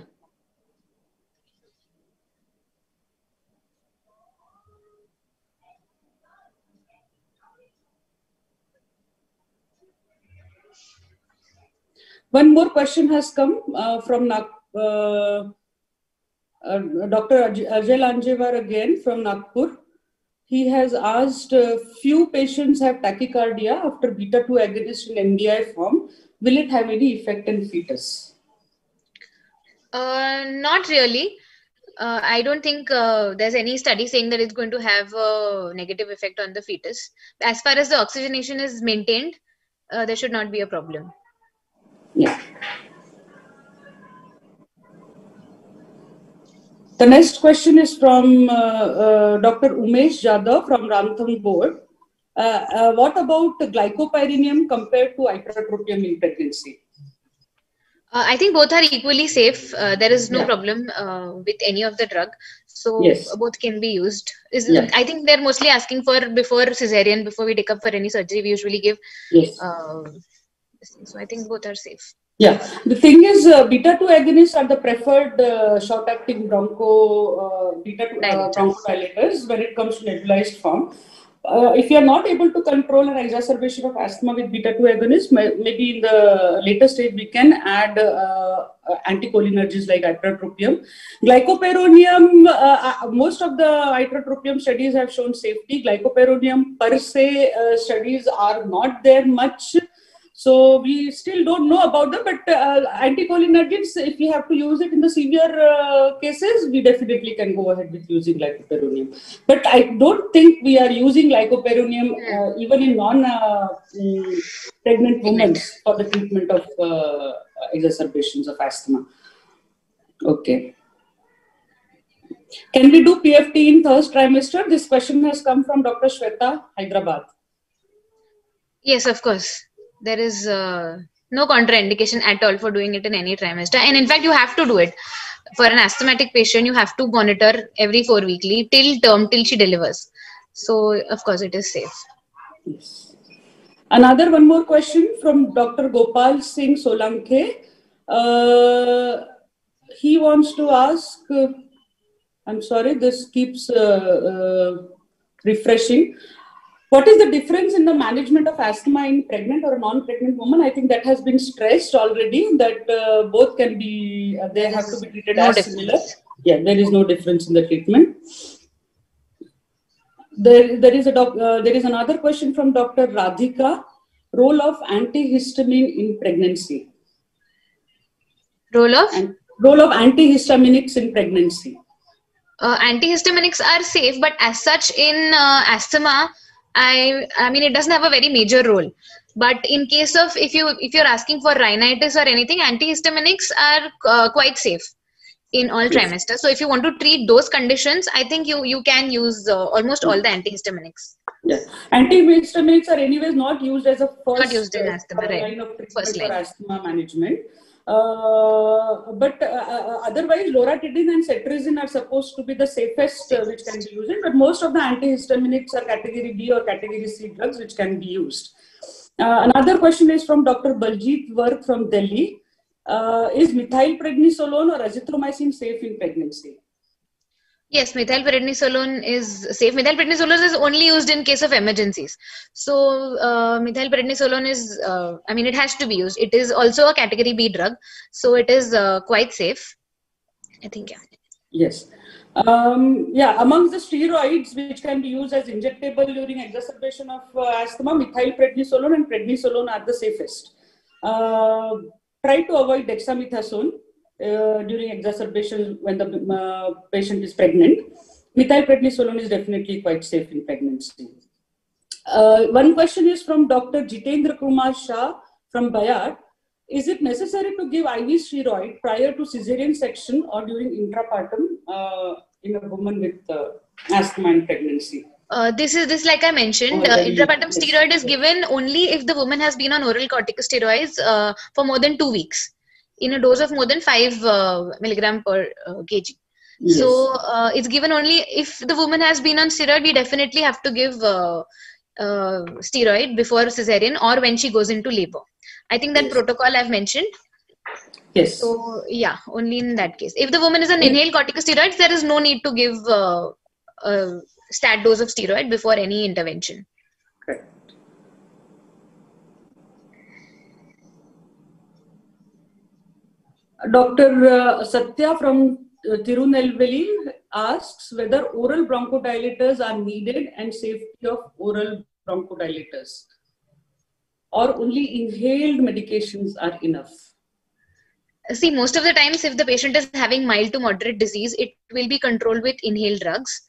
One more question has come from Dr. Ajay Lanjevar again from Nagpur. He has asked, few patients have tachycardia after beta-2 agonist in MDI form. Will it have any effect in fetus? Not really. I don't think there's any study saying that it's going to have a negative effect on the fetus. As far as the oxygenation is maintained, there should not be a problem. Yeah. The next question is from Dr. Umesh Jadhav from Ramtham Board. What about glycopyrenium compared to ipratropium in pregnancy? I think both are equally safe. There is no problem with any of the drug. So both can be used. I think they're mostly asking for before cesarean, before we take up for any surgery, we usually give. So I think both are safe. Yeah, the thing is, beta-2 agonists are the preferred short-acting beta-2 bronchodilators when it comes to nebulized form. If you are not able to control an exacerbation of asthma with beta-2 agonists, maybe in the later stage we can add anticholinergics like ipratropium. Glycopyrronium, most of the ipratropium studies have shown safety. Glycopyrronium per se studies are not there much. So we still don't know about them, but anticholinergics, if we have to use it in the severe cases, we definitely can go ahead with using glycopyrronium. But I don't think we are using glycopyrronium even in non-pregnant women for the treatment of exacerbations of asthma. Okay. Can we do PFT in third trimester? This question has come from Dr. Shweta, Hyderabad. Yes, of course. There is no contraindication at all for doing it in any trimester. And in fact, you have to do it. For an asthmatic patient, you have to monitor every 4 weekly till she delivers. So, of course, it is safe. Yes. One more question from Dr. Gopal Singh Solanke. He wants to ask, I'm sorry, this keeps refreshing. What is the difference in the management of asthma in pregnant or non-pregnant woman? I think that has been stressed already, that both can be, they have to be treated as similar. Yeah, there is no difference in the treatment. There is another question from Dr. Radhika. Role of antihistamine in pregnancy. Role of antihistaminics in pregnancy. Antihistaminics are safe, but as such in asthma, I mean, it doesn't have a very major role. But in case of if you're asking for rhinitis or anything, antihistaminics are quite safe in all trimesters. So if you want to treat those conditions, I think you can use almost all the antihistaminics. Yeah, antihistaminics are anyways not used as a first not used in asthma, right? line of treatment for asthma management. But otherwise, loratadine and cetirizine are supposed to be the safest which can be used. But most of the antihistaminics are category B or category C drugs which can be used. Another question is from Dr. Baljit Vark from Delhi. Is methylprednisolone or azithromycin safe in pregnancy? Yes, methylprednisolone is safe. Methylprednisolone is only used in case of emergencies. So methylprednisolone is, I mean, it has to be used. It is also a category B drug. So it is quite safe, I think. Yeah. Yes. Yeah, amongst the steroids which can be used as injectable during exacerbation of asthma, methylprednisolone and prednisolone are the safest. Try to avoid dexamethasone during exacerbation when the patient is pregnant. Methylprednisolone is definitely quite safe in pregnancy. One question is from Dr. Jitendra Kumar Shah from Bayard. Is it necessary to give IV steroid prior to cesarean section or during intrapartum in a woman with asthma and pregnancy? This like I mentioned, intrapartum steroid is given only if the woman has been on oral corticosteroids for more than 2 weeks in a dose of more than 5 milligram per kg. Yes. So it's given only if the woman has been on steroid. We definitely have to give steroid before cesarean or when she goes into labor. I think that protocol I've mentioned. Yes. So yeah, only in that case. If the woman is on inhaled corticosteroids, there is no need to give a stat dose of steroid before any intervention. Correct. Dr. Satya from Tirunelveli asks whether oral bronchodilators are needed and safety of oral bronchodilators, or only inhaled medications are enough. See, most of the times if the patient is having mild to moderate disease, it will be controlled with inhaled drugs.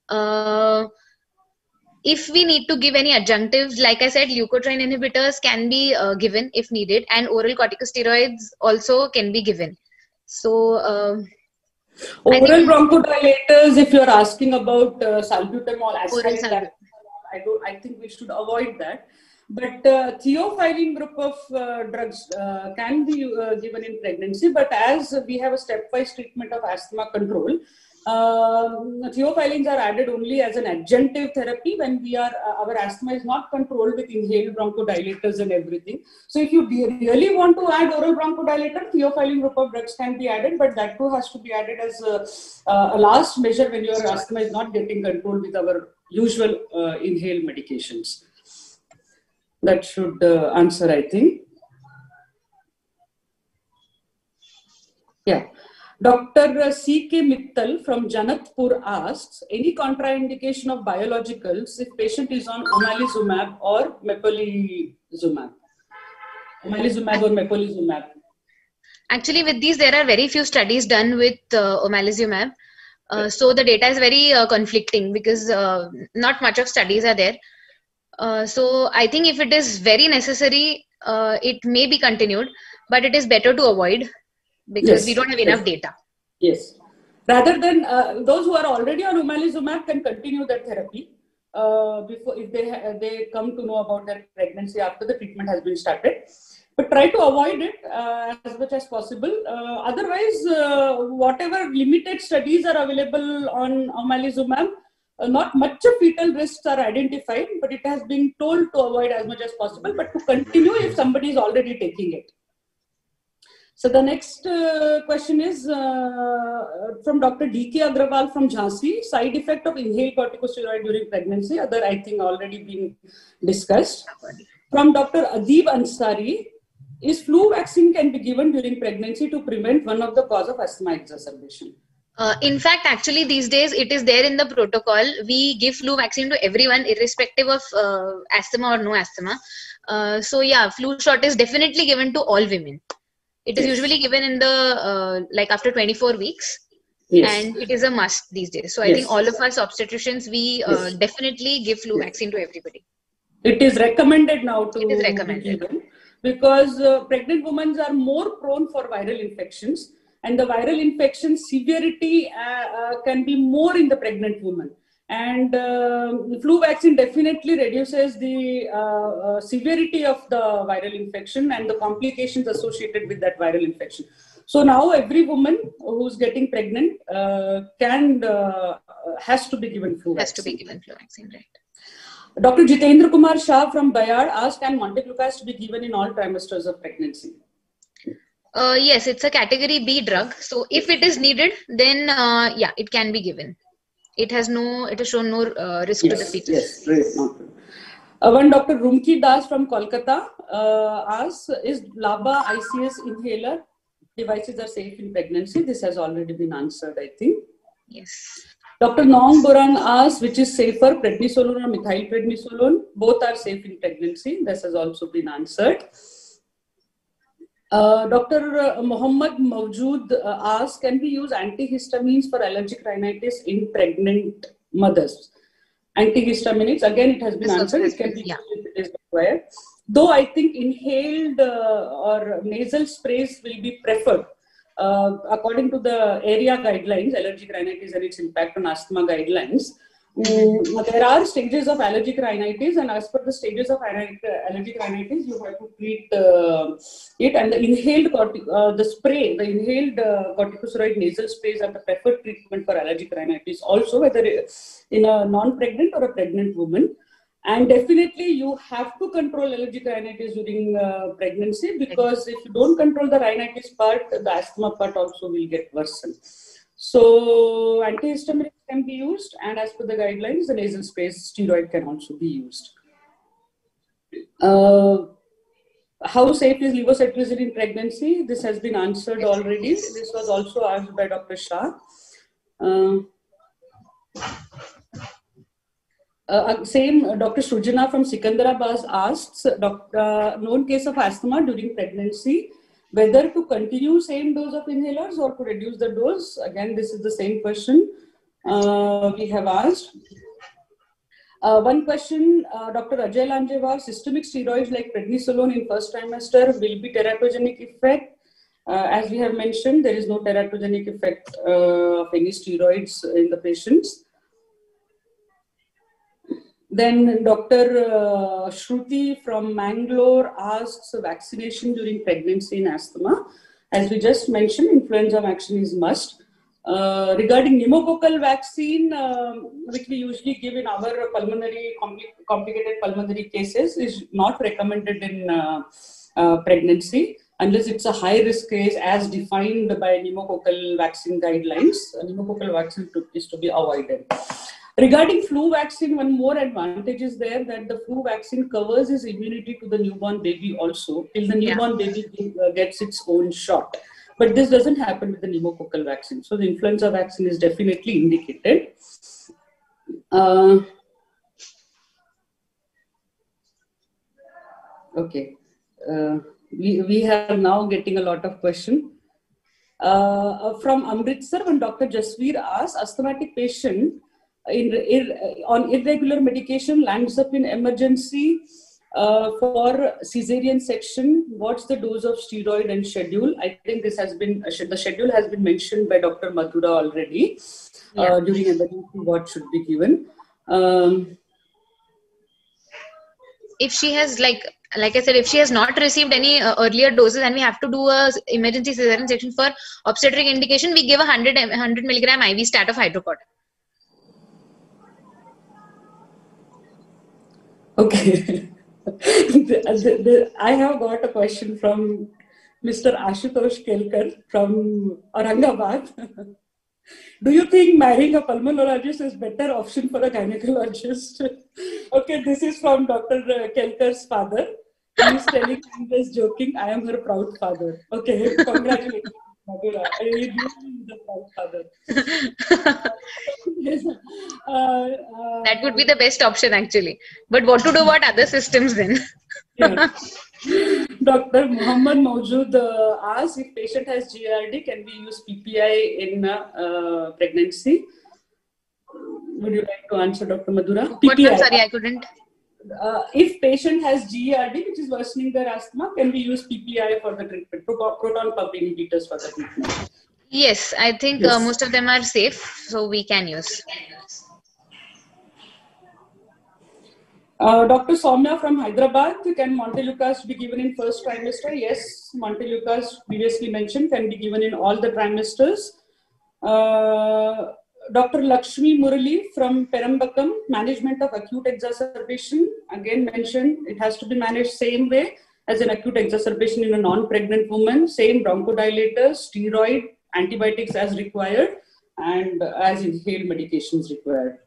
If we need to give any adjunctives, like I said, leukotriene inhibitors can be given if needed, and oral corticosteroids also can be given. So oral bronchodilators, if you're asking about salbutamol, aspirin, I think we should avoid that. But theophylline group of drugs can be given in pregnancy, but as we have a stepwise treatment of asthma control, theophylline are added only as an adjunctive therapy when we are our asthma is not controlled with inhaled bronchodilators and everything. So if you really want to add oral bronchodilator, theophylline group of drugs can be added, but that too has to be added as a last measure when your asthma is not getting controlled with our usual inhaled medications. That should answer, I think. Yeah. Dr. C.K. Mittal from Janatpur asks, any contraindication of biologicals if patient is on omalizumab or mepolizumab? Omalizumab or mepolizumab? Actually, with these, there are very few studies done with omalizumab. So the data is very conflicting because not much of studies are there. So I think if it is very necessary, it may be continued, but it is better to avoid because we don't have enough data. Yes. Rather than those who are already on omalizumab can continue their therapy before if they come to know about their pregnancy after the treatment has been started. But try to avoid it as much as possible. Otherwise, whatever limited studies are available on omalizumab, not much of fetal risks are identified, but it has been told to avoid as much as possible, but to continue if somebody is already taking it. So the next question is from Dr. D.K. Agrawal from Jhansi. Side effect of inhaled corticosteroid during pregnancy. Other, I think, already been discussed. From Dr. Adib Ansari. Is flu vaccine can be given during pregnancy to prevent one of the cause of asthma exacerbation? In fact, actually, these days it is there in the protocol. We give flu vaccine to everyone, irrespective of asthma or no asthma. So yeah, flu shot is definitely given to all women. It is usually given in the like after 24 weeks, and it is a must these days. So I think all of us obstetricians, we definitely give flu vaccine to everybody. It is recommended now to It is recommended. be given because pregnant women are more prone for viral infections, and the viral infection severity can be more in the pregnant woman. And flu vaccine definitely reduces the severity of the viral infection and the complications associated with that viral infection. So now every woman who's getting pregnant has to be given flu vaccine. Has to be given flu vaccine, right? Dr. Jitendra Kumar Shah from Bayard asked, can Monteflucast be given in all trimesters of pregnancy? Yes, it's a category B drug. So if it is needed, then yeah, it can be given. It has shown no risk to the fetus. Yes, great. One Dr. Rumki Das from Kolkata asks, is LABA ICS inhaler devices are safe in pregnancy? This has already been answered, I think. Yes. Dr. Nong Borang asks, which is safer, prednisolone or methylprednisolone? Both are safe in pregnancy. This has also been answered. Dr. Mohammad Mawjood asks, can we use antihistamines for allergic rhinitis in pregnant mothers? Antihistamines, again, it has been answered. It can be used if it is required. Though I think inhaled or nasal sprays will be preferred. According to the area guidelines, allergic rhinitis and its impact on asthma guidelines, there are stages of allergic rhinitis, and as per the stages of allergic rhinitis, you have to treat it. And the inhaled corticosteroid nasal sprays are the preferred treatment for allergic rhinitis, also whether in a non-pregnant or a pregnant woman. And definitely you have to control allergic rhinitis during pregnancy, because if you don't control the rhinitis part, the asthma part also will get worsened. So antihistamines can be used, and as per the guidelines, the nasal sprays steroid can also be used. How safe is levocetirizine in pregnancy? This has been answered already. This was also asked by Dr. Shah. Same, Dr. Shrujana from Sikandarabad asks, known case of asthma during pregnancy, whether to continue same dose of inhalers or to reduce the dose. Again, this is the same question we have asked. One question, Dr. Ajay Lanjewar, systemic steroids like prednisolone in first trimester will be teratogenic effect. As we have mentioned, there is no teratogenic effect of any steroids in the patients. Then Dr. Shruti from Mangalore asks, vaccination during pregnancy in asthma. As we just mentioned, influenza vaccine is must. Regarding pneumococcal vaccine, which we usually give in our complicated pulmonary cases, is not recommended in pregnancy unless it's a high risk case as defined by pneumococcal vaccine guidelines. Pneumococcal vaccine is to be avoided. Regarding flu vaccine, one more advantage is there, that the flu vaccine covers its immunity to the newborn baby also, till the newborn baby gets its own shot. But this doesn't happen with the pneumococcal vaccine. So the influenza vaccine is definitely indicated. Okay. We are now getting a lot of questions. From Amritsar, when Dr. Jasveer asks, asthmatic patient on irregular medication lands up in emergency for cesarean section. What's the dose of steroid and schedule? I think this has been, the schedule has been mentioned by Dr. Madhura already. During emergency, what should be given. If she has, like I said, if she has not received any earlier doses and we have to do a emergency cesarean section for obstetric indication, we give a 100 milligram IV stat of hydrocodone. Okay. I have got a question from Mr. Ashutosh Kelkar from Aurangabad. Do you think marrying a pulmonologist is better option for a gynecologist? Okay, this is from Dr. Kelkar's father. He is telling, I'm just joking, I am her proud father. Okay, congratulations, Madhura. You are the proud father. That would be the best option actually. But what to do about other systems then? Dr. Mohammad Mawjood asks, if patient has GERD, can we use PPI in pregnancy? Would you like to answer, Dr. Madhura? PPI. Sorry, I couldn't. if patient has GERD, which is worsening their asthma, can we use PPI for the treatment, proton pump inhibitors for the treatment? Yes, I think Yes. most of them are safe, so we can use. Dr. Soumya from Hyderabad, can Montelukast be given in first trimester? Yes, Montelukast previously mentioned can be given in all the trimesters. Dr. Lakshmi Murali from Perambakam, management of acute exacerbation, again mentioned it has to be managed same way as an acute exacerbation in a non-pregnant woman, same bronchodilators, steroid, antibiotics as required, and as inhaled medications required.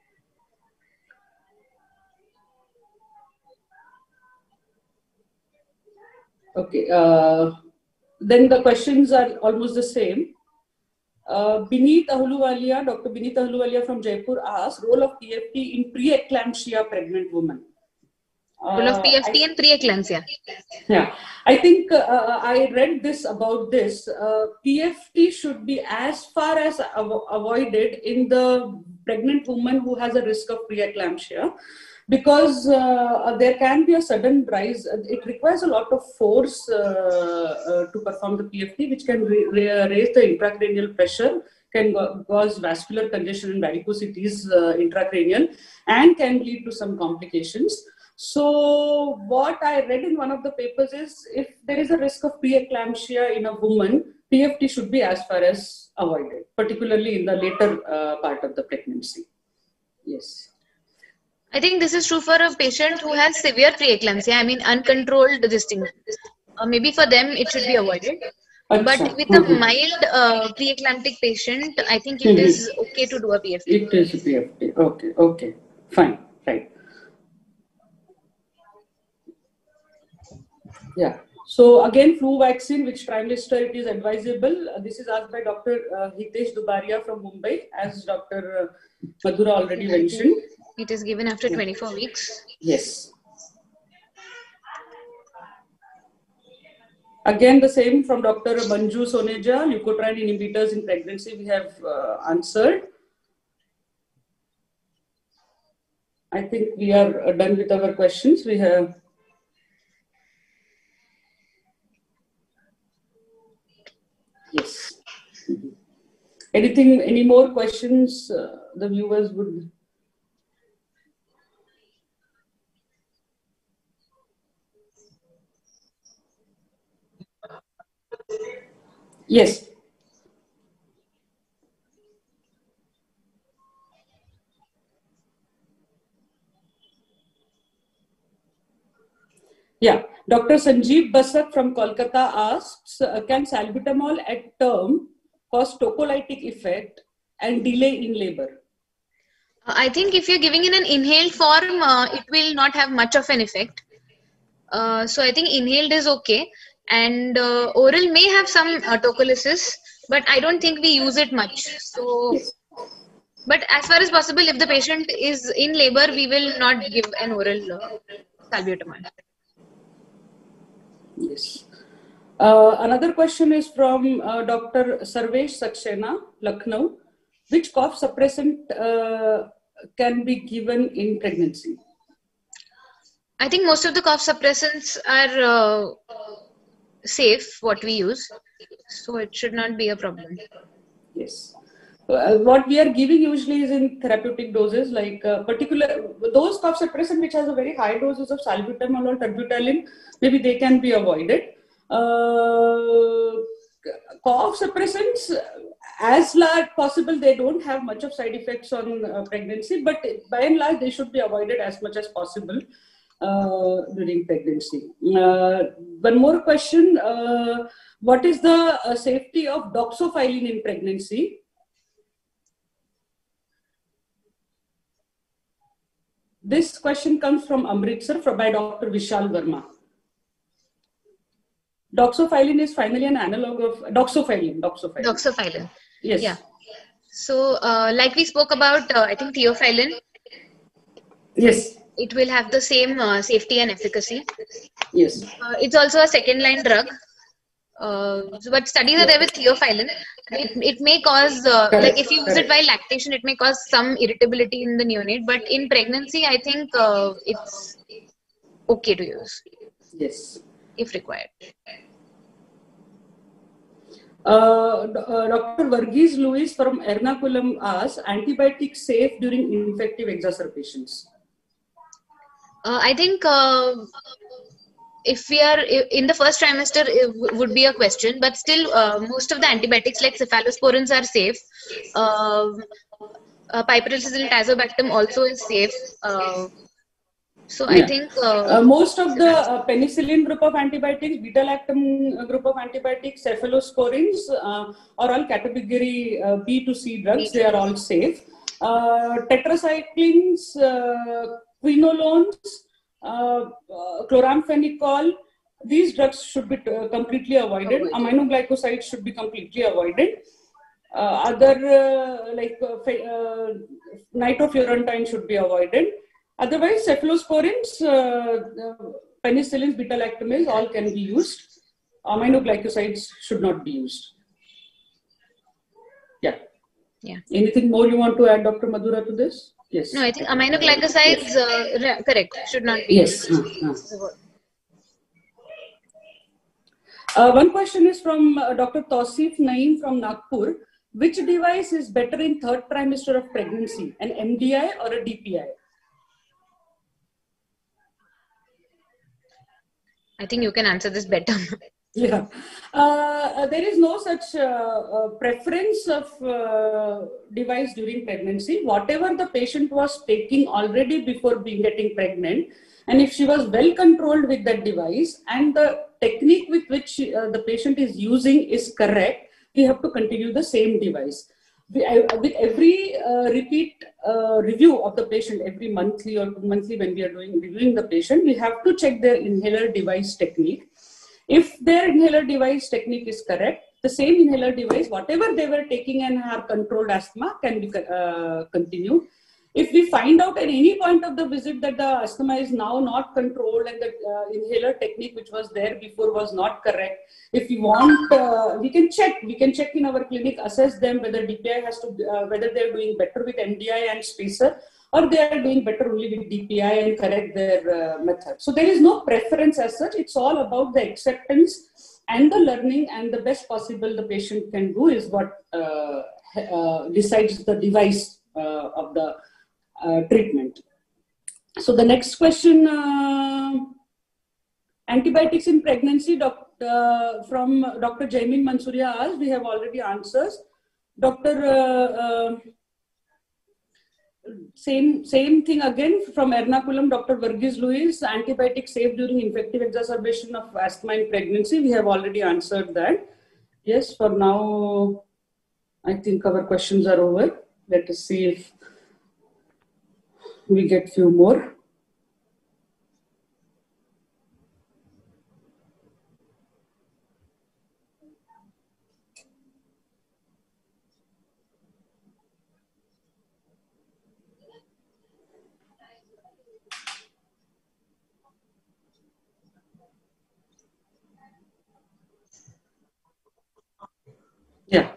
Okay, then the questions are almost the same. Bineet Ahluwalia, Dr. Bineet Ahluwalia from Jaipur asked, role of PFT in pre-eclampsia pregnant woman. Role of PFT and pre-eclampsia. Yeah, I think I read this about this. PFT should be as far as avoided in the pregnant woman who has a risk of pre-eclampsia, because there can be a sudden rise. It requires a lot of force to perform the PFT, which can raise the intracranial pressure, can cause vascular congestion and varicosities intracranial, and can lead to some complications. So what I read in one of the papers is, if there is a risk of preeclampsia in a woman, PFT should be as far as avoided, particularly in the later part of the pregnancy. Yes. I think this is true for a patient who has severe preeclampsia. I mean, uncontrolled this thing. Maybe for them it should be avoided. But with a mild preeclamptic patient, I think it is okay to do a PFT. It is a PFT. Okay. Okay. Fine. Right. Yeah. So again, flu vaccine, which trimester it is advisable. This is asked by Dr. Hitesh Dubaria from Mumbai, as Dr. Madhura already mentioned. It is given after 24 weeks. Yes. Again, the same from Dr. Manju Soneja, leukotriene inhibitors in pregnancy, we have answered. I think we are done with our questions. We have. Yes. Anything, any more questions the viewers would? Yes. Yeah. Dr. Sanjeev Basak from Kolkata asks, can salbutamol at term cause tocolytic effect and delay in labor? I think if you're giving in an inhaled form, it will not have much of an effect. So I think inhaled is okay. And oral may have some tocolysis, but I don't think we use it much. So, yes. But as far as possible, if the patient is in labor, we will not give an oral salbutamol. Yes. Another question is from Dr. Sarvesh Saxena, Lucknow. Which cough suppressant can be given in pregnancy? I think most of the cough suppressants are safe, what we use. So it should not be a problem. Yes. What we are giving usually is in therapeutic doses, like those cough suppressant which has a very high doses of salbutamol or terbutaline, maybe they can be avoided. Cough suppressants, as large possible, they don't have much of side effects on pregnancy, but by and large, they should be avoided as much as possible during pregnancy. One more question. What is the safety of doxycycline in pregnancy? This question comes from Amritsar by Dr. Vishal Verma. Doxycycline is finally an analog of doxycycline. Doxycycline. Yes. Yeah. So, like we spoke about, I think theophylline. Yes. It will have the same safety and efficacy. Yes. It's also a second-line drug. But studies are there with theophylline. It may cause, like if you use it while lactation, it may cause some irritability in the neonate. But in pregnancy, I think it's okay to use. Yes. If required. Dr. Varghese Lewis from Ernakulam asks, antibiotics safe during infective exacerbations? I think if we are in the first trimester, it would be a question, but still most of the antibiotics like cephalosporins are safe. Piperacillin tazobactam also is safe. So I think most of the penicillin group of antibiotics, beta-lactam group of antibiotics, cephalosporins are all category B to C drugs. They are all safe. Tetracyclines, quinolones, chloramphenicol, these drugs should be completely avoided. Aminoglycosides should be completely avoided. Like nitrofurantoin should be avoided. Otherwise, cephalosporins, penicillins, beta-lactamase, all can be used. Aminoglycosides should not be used. Yeah. Anything more you want to add, Dr. Madhura, to this? Yes. No, I think aminoglycosides, correct, should not be used. One question is from Dr. Tausif Naeem from Nagpur. Which device is better in third trimester of pregnancy, an MDI or a DPI? I think you can answer this better. Yeah, there is no such preference of device during pregnancy. Whatever the patient was taking already before getting pregnant, and if she was well controlled with that device and the technique with which the patient is using is correct, we have to continue the same device. With every repeat review of the patient, every monthly or monthly when we are reviewing the patient, we have to check their inhaler device technique. If their inhaler device technique is correct, the same inhaler device, whatever they were taking and have controlled asthma, can be continued. If we find out at any point of the visit that the asthma is now not controlled and the inhaler technique which was there before was not correct, if we want, we can check in our clinic, assess them whether DPI has to, whether they are doing better with MDI and spacer, or they are doing better only with DPI and correct their method. So there is no preference as such. It's all about the acceptance and the learning, and the best possible the patient can do is what decides the device of the treatment. So the next question, antibiotics in pregnancy, from Dr. Jaimin Mansuria asked, we have already answered. Dr. Same thing again from Ernakulam, Dr. Varghese Lewis, antibiotics safe during infective exacerbation of asthma in pregnancy. We have already answered that. Yes, for now, I think our questions are over. Let us see if we get few more. Yeah.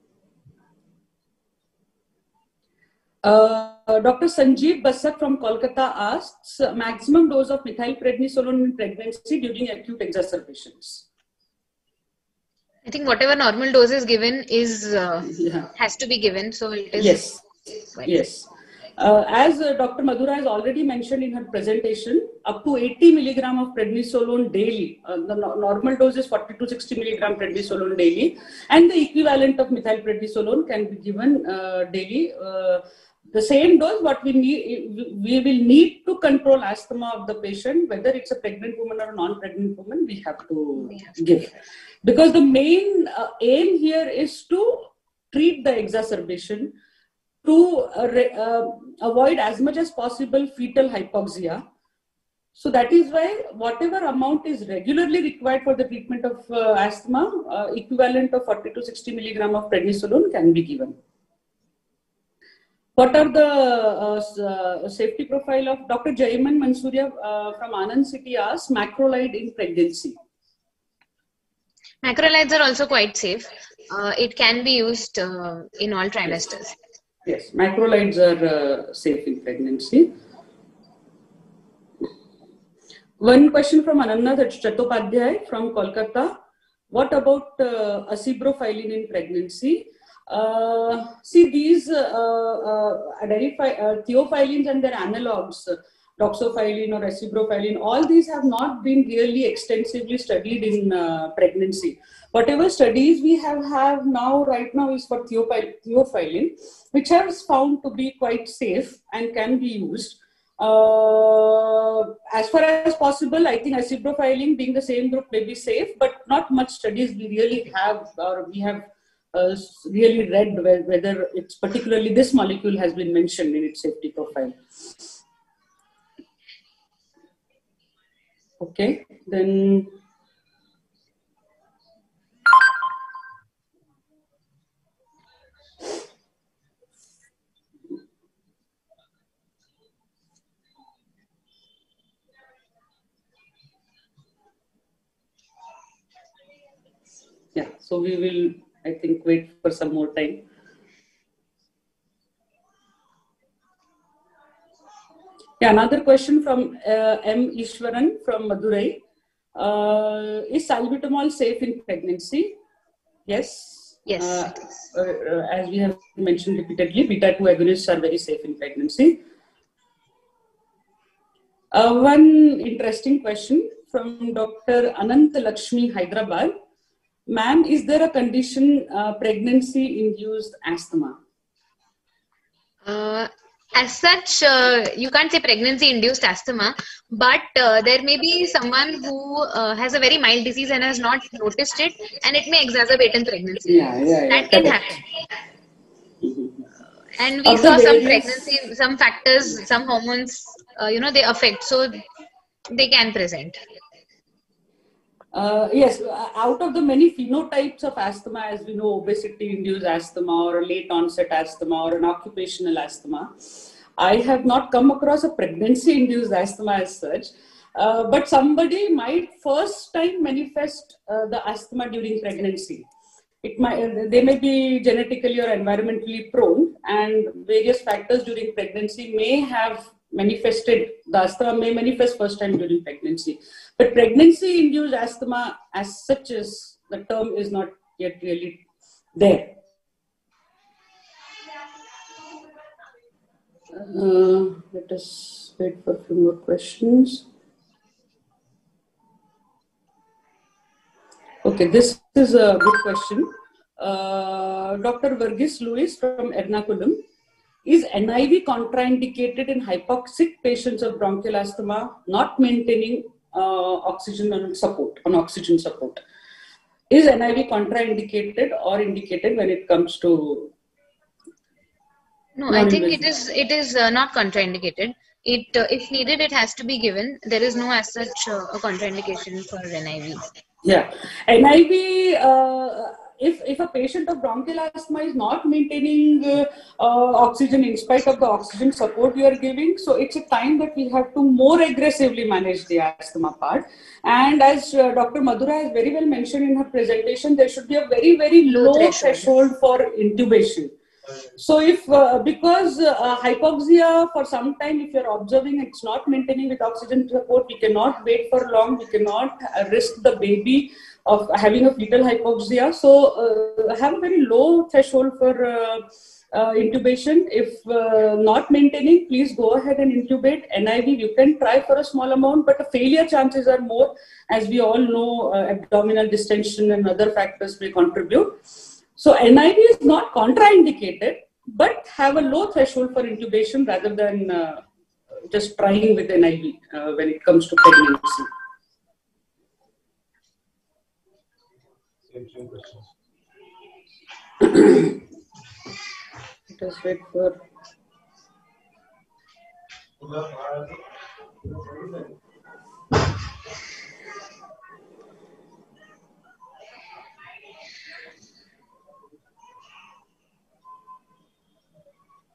Dr. Sanjeev Basak from Kolkata asks, maximum dose of methylprednisolone in pregnancy during acute exacerbations. I think whatever normal dose is given is has to be given. So it is. Yes. Yes. As Dr. Madhura has already mentioned in her presentation, up to 80 milligram of prednisolone daily. The normal dose is 40 to 60 milligram prednisolone daily, and the equivalent of methylprednisolone can be given daily. The same dose, what we will need to control asthma of the patient, whether it's a pregnant woman or a non-pregnant woman, we have to give. Because the main aim here is to treat the exacerbation, to avoid as much as possible fetal hypoxia. So that is why whatever amount is regularly required for the treatment of asthma, equivalent of 40 to 60 milligram of prednisolone can be given. What are the safety profile of Dr. Jaiman Mansuria from Anand City asks, macrolide in pregnancy? Macrolides are also quite safe. It can be used in all trimesters. Yes, macrolides are safe in pregnancy. One question from Ananya Chattopadhyay from Kolkata. What about acebrophylline in pregnancy? See, these theophylline and their analogs, doxophylline or acebrophylline, all these have not been really extensively studied in pregnancy. Whatever studies we have now, right now, is for theophylline, which has found to be quite safe and can be used. As far as possible, I think acebrophylline being the same group may be safe, but not much studies we really have, or we have really read whether it's particularly this molecule has been mentioned in its safety profile. Okay, then. Yeah, so we will, I think, wait for some more time. Yeah, another question from M. Ishwaran from Madurai. Is salbutamol safe in pregnancy? Yes. Yes. As we have mentioned repeatedly, beta-2 agonists are very safe in pregnancy. One interesting question from Dr. Anant Lakshmi, Hyderabad. Ma'am, is there a condition, pregnancy-induced asthma? As such, you can't say pregnancy-induced asthma, but there may be someone who has a very mild disease and has not noticed it, and it may exacerbate in pregnancy. Yeah, that can happen. And we saw some pregnancy, some factors, some hormones, they affect, so they can present. Yes, out of the many phenotypes of asthma, as we know, obesity-induced asthma or a late onset asthma or an occupational asthma, I have not come across a pregnancy-induced asthma as such, but somebody might first time manifest the asthma during pregnancy. They may be genetically or environmentally prone, and various factors during pregnancy may have manifested, the asthma may manifest first time during pregnancy. But pregnancy-induced asthma as such is, the term is not yet really there. Let us wait for a few more questions. Okay, this is a good question. Dr. Verghese Lewis from Ernakulam. Is NIV contraindicated in hypoxic patients of bronchial asthma not maintaining oxygen support? Is NIV contraindicated or indicated when it comes to? No, I think it is not contraindicated. If needed, it has to be given. There is no as such a contraindication for NIV. Yeah, NIV. If a patient of bronchial asthma is not maintaining oxygen in spite of the oxygen support you are giving, so it's a time that we have to more aggressively manage the asthma part. And as Dr. Madhura has very well mentioned in her presentation, there should be a very, very low threshold for intubation. So if, because hypoxia for some time, if you're observing it's not maintaining with oxygen support, we cannot wait for long, we cannot risk the baby of having a fetal hypoxia. So have a very low threshold for intubation. If not maintaining, please go ahead and intubate. NIV, you can try for a small amount, but the failure chances are more. As we all know, abdominal distension and other factors may contribute. So NIV is not contraindicated, but have a low threshold for intubation rather than just trying with NIV when it comes to pregnancy. Let us wait for.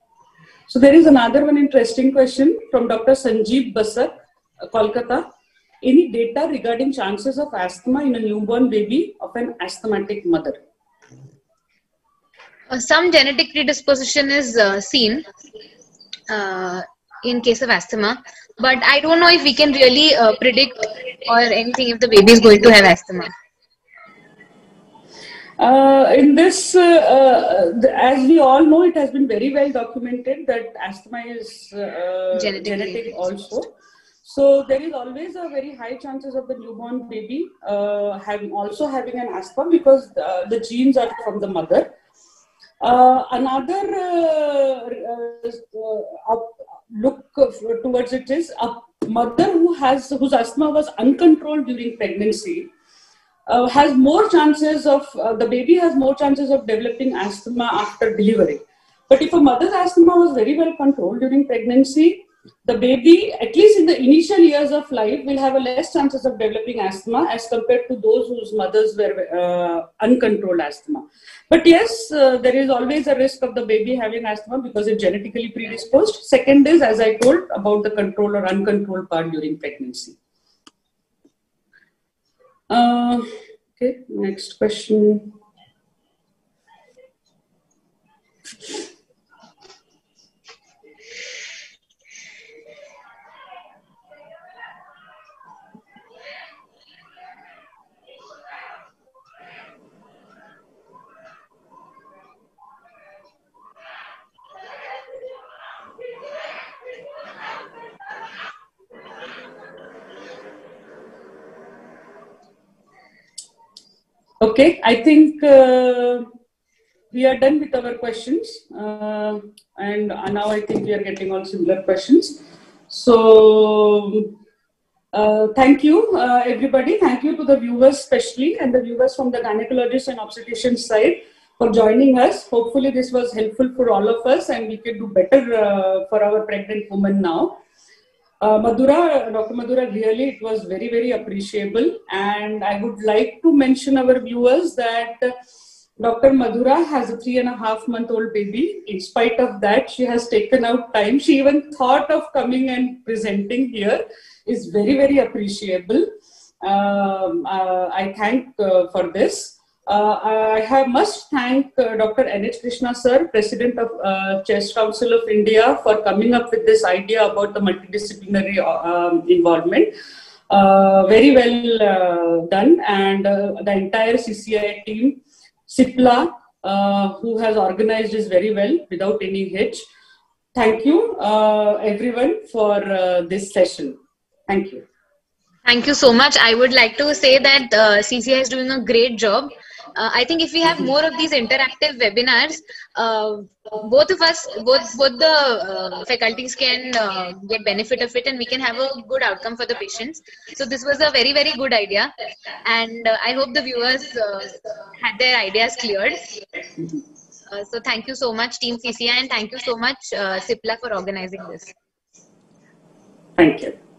So there is another one interesting question from Dr. Sanjeev Basak, Kolkata. any data regarding chances of asthma in a newborn baby of an asthmatic mother? Some genetic predisposition is seen in case of asthma, but I don't know if we can really predict or anything if the baby is going to have asthma. In this, as we all know, it has been very well documented that asthma is genetic also. So there is always a very high chances of the newborn baby having an asthma because the genes are from the mother. Another look towards it is a mother whose asthma was uncontrolled during pregnancy has more chances of the baby has more chances of developing asthma after delivery. But if a mother's asthma was very well controlled during pregnancy, the baby, at least in the initial years of life, will have a less chances of developing asthma as compared to those whose mothers were uncontrolled asthma. But yes, there is always a risk of the baby having asthma because it's genetically predisposed. Second is, as I told, about the controlled or uncontrolled part during pregnancy. Okay, next question. Okay, I think we are done with our questions, and now I think we are getting all similar questions. So, thank you, everybody. Thank you to the viewers, especially, and the viewers from the gynecologist and obstetrician side for joining us. Hopefully, this was helpful for all of us, and we can do better for our pregnant women now. Dr. Madhura, really, it was very, very appreciable. And I would like to mention our viewers that Dr. Madhura has a 3.5-month-old baby. In spite of that, she has taken out time. She even thought of coming and presenting here. Is very, very appreciable. I thank for this. I must thank Dr. N.H. Krishna sir, President of Chest Council of India, for coming up with this idea about the multidisciplinary involvement. Very well done, and the entire CCI team, CIPLA, who has organized this very well without any hitch. Thank you, everyone, for this session. Thank you. Thank you so much. I would like to say that CCI is doing a great job. I think if we have more of these interactive webinars, both the faculties can get benefit of it, and we can have a good outcome for the patients. So this was a very, very good idea, and I hope the viewers had their ideas cleared. So thank you so much, Team CCI, and thank you so much, CIPLA, for organizing this. Thank you.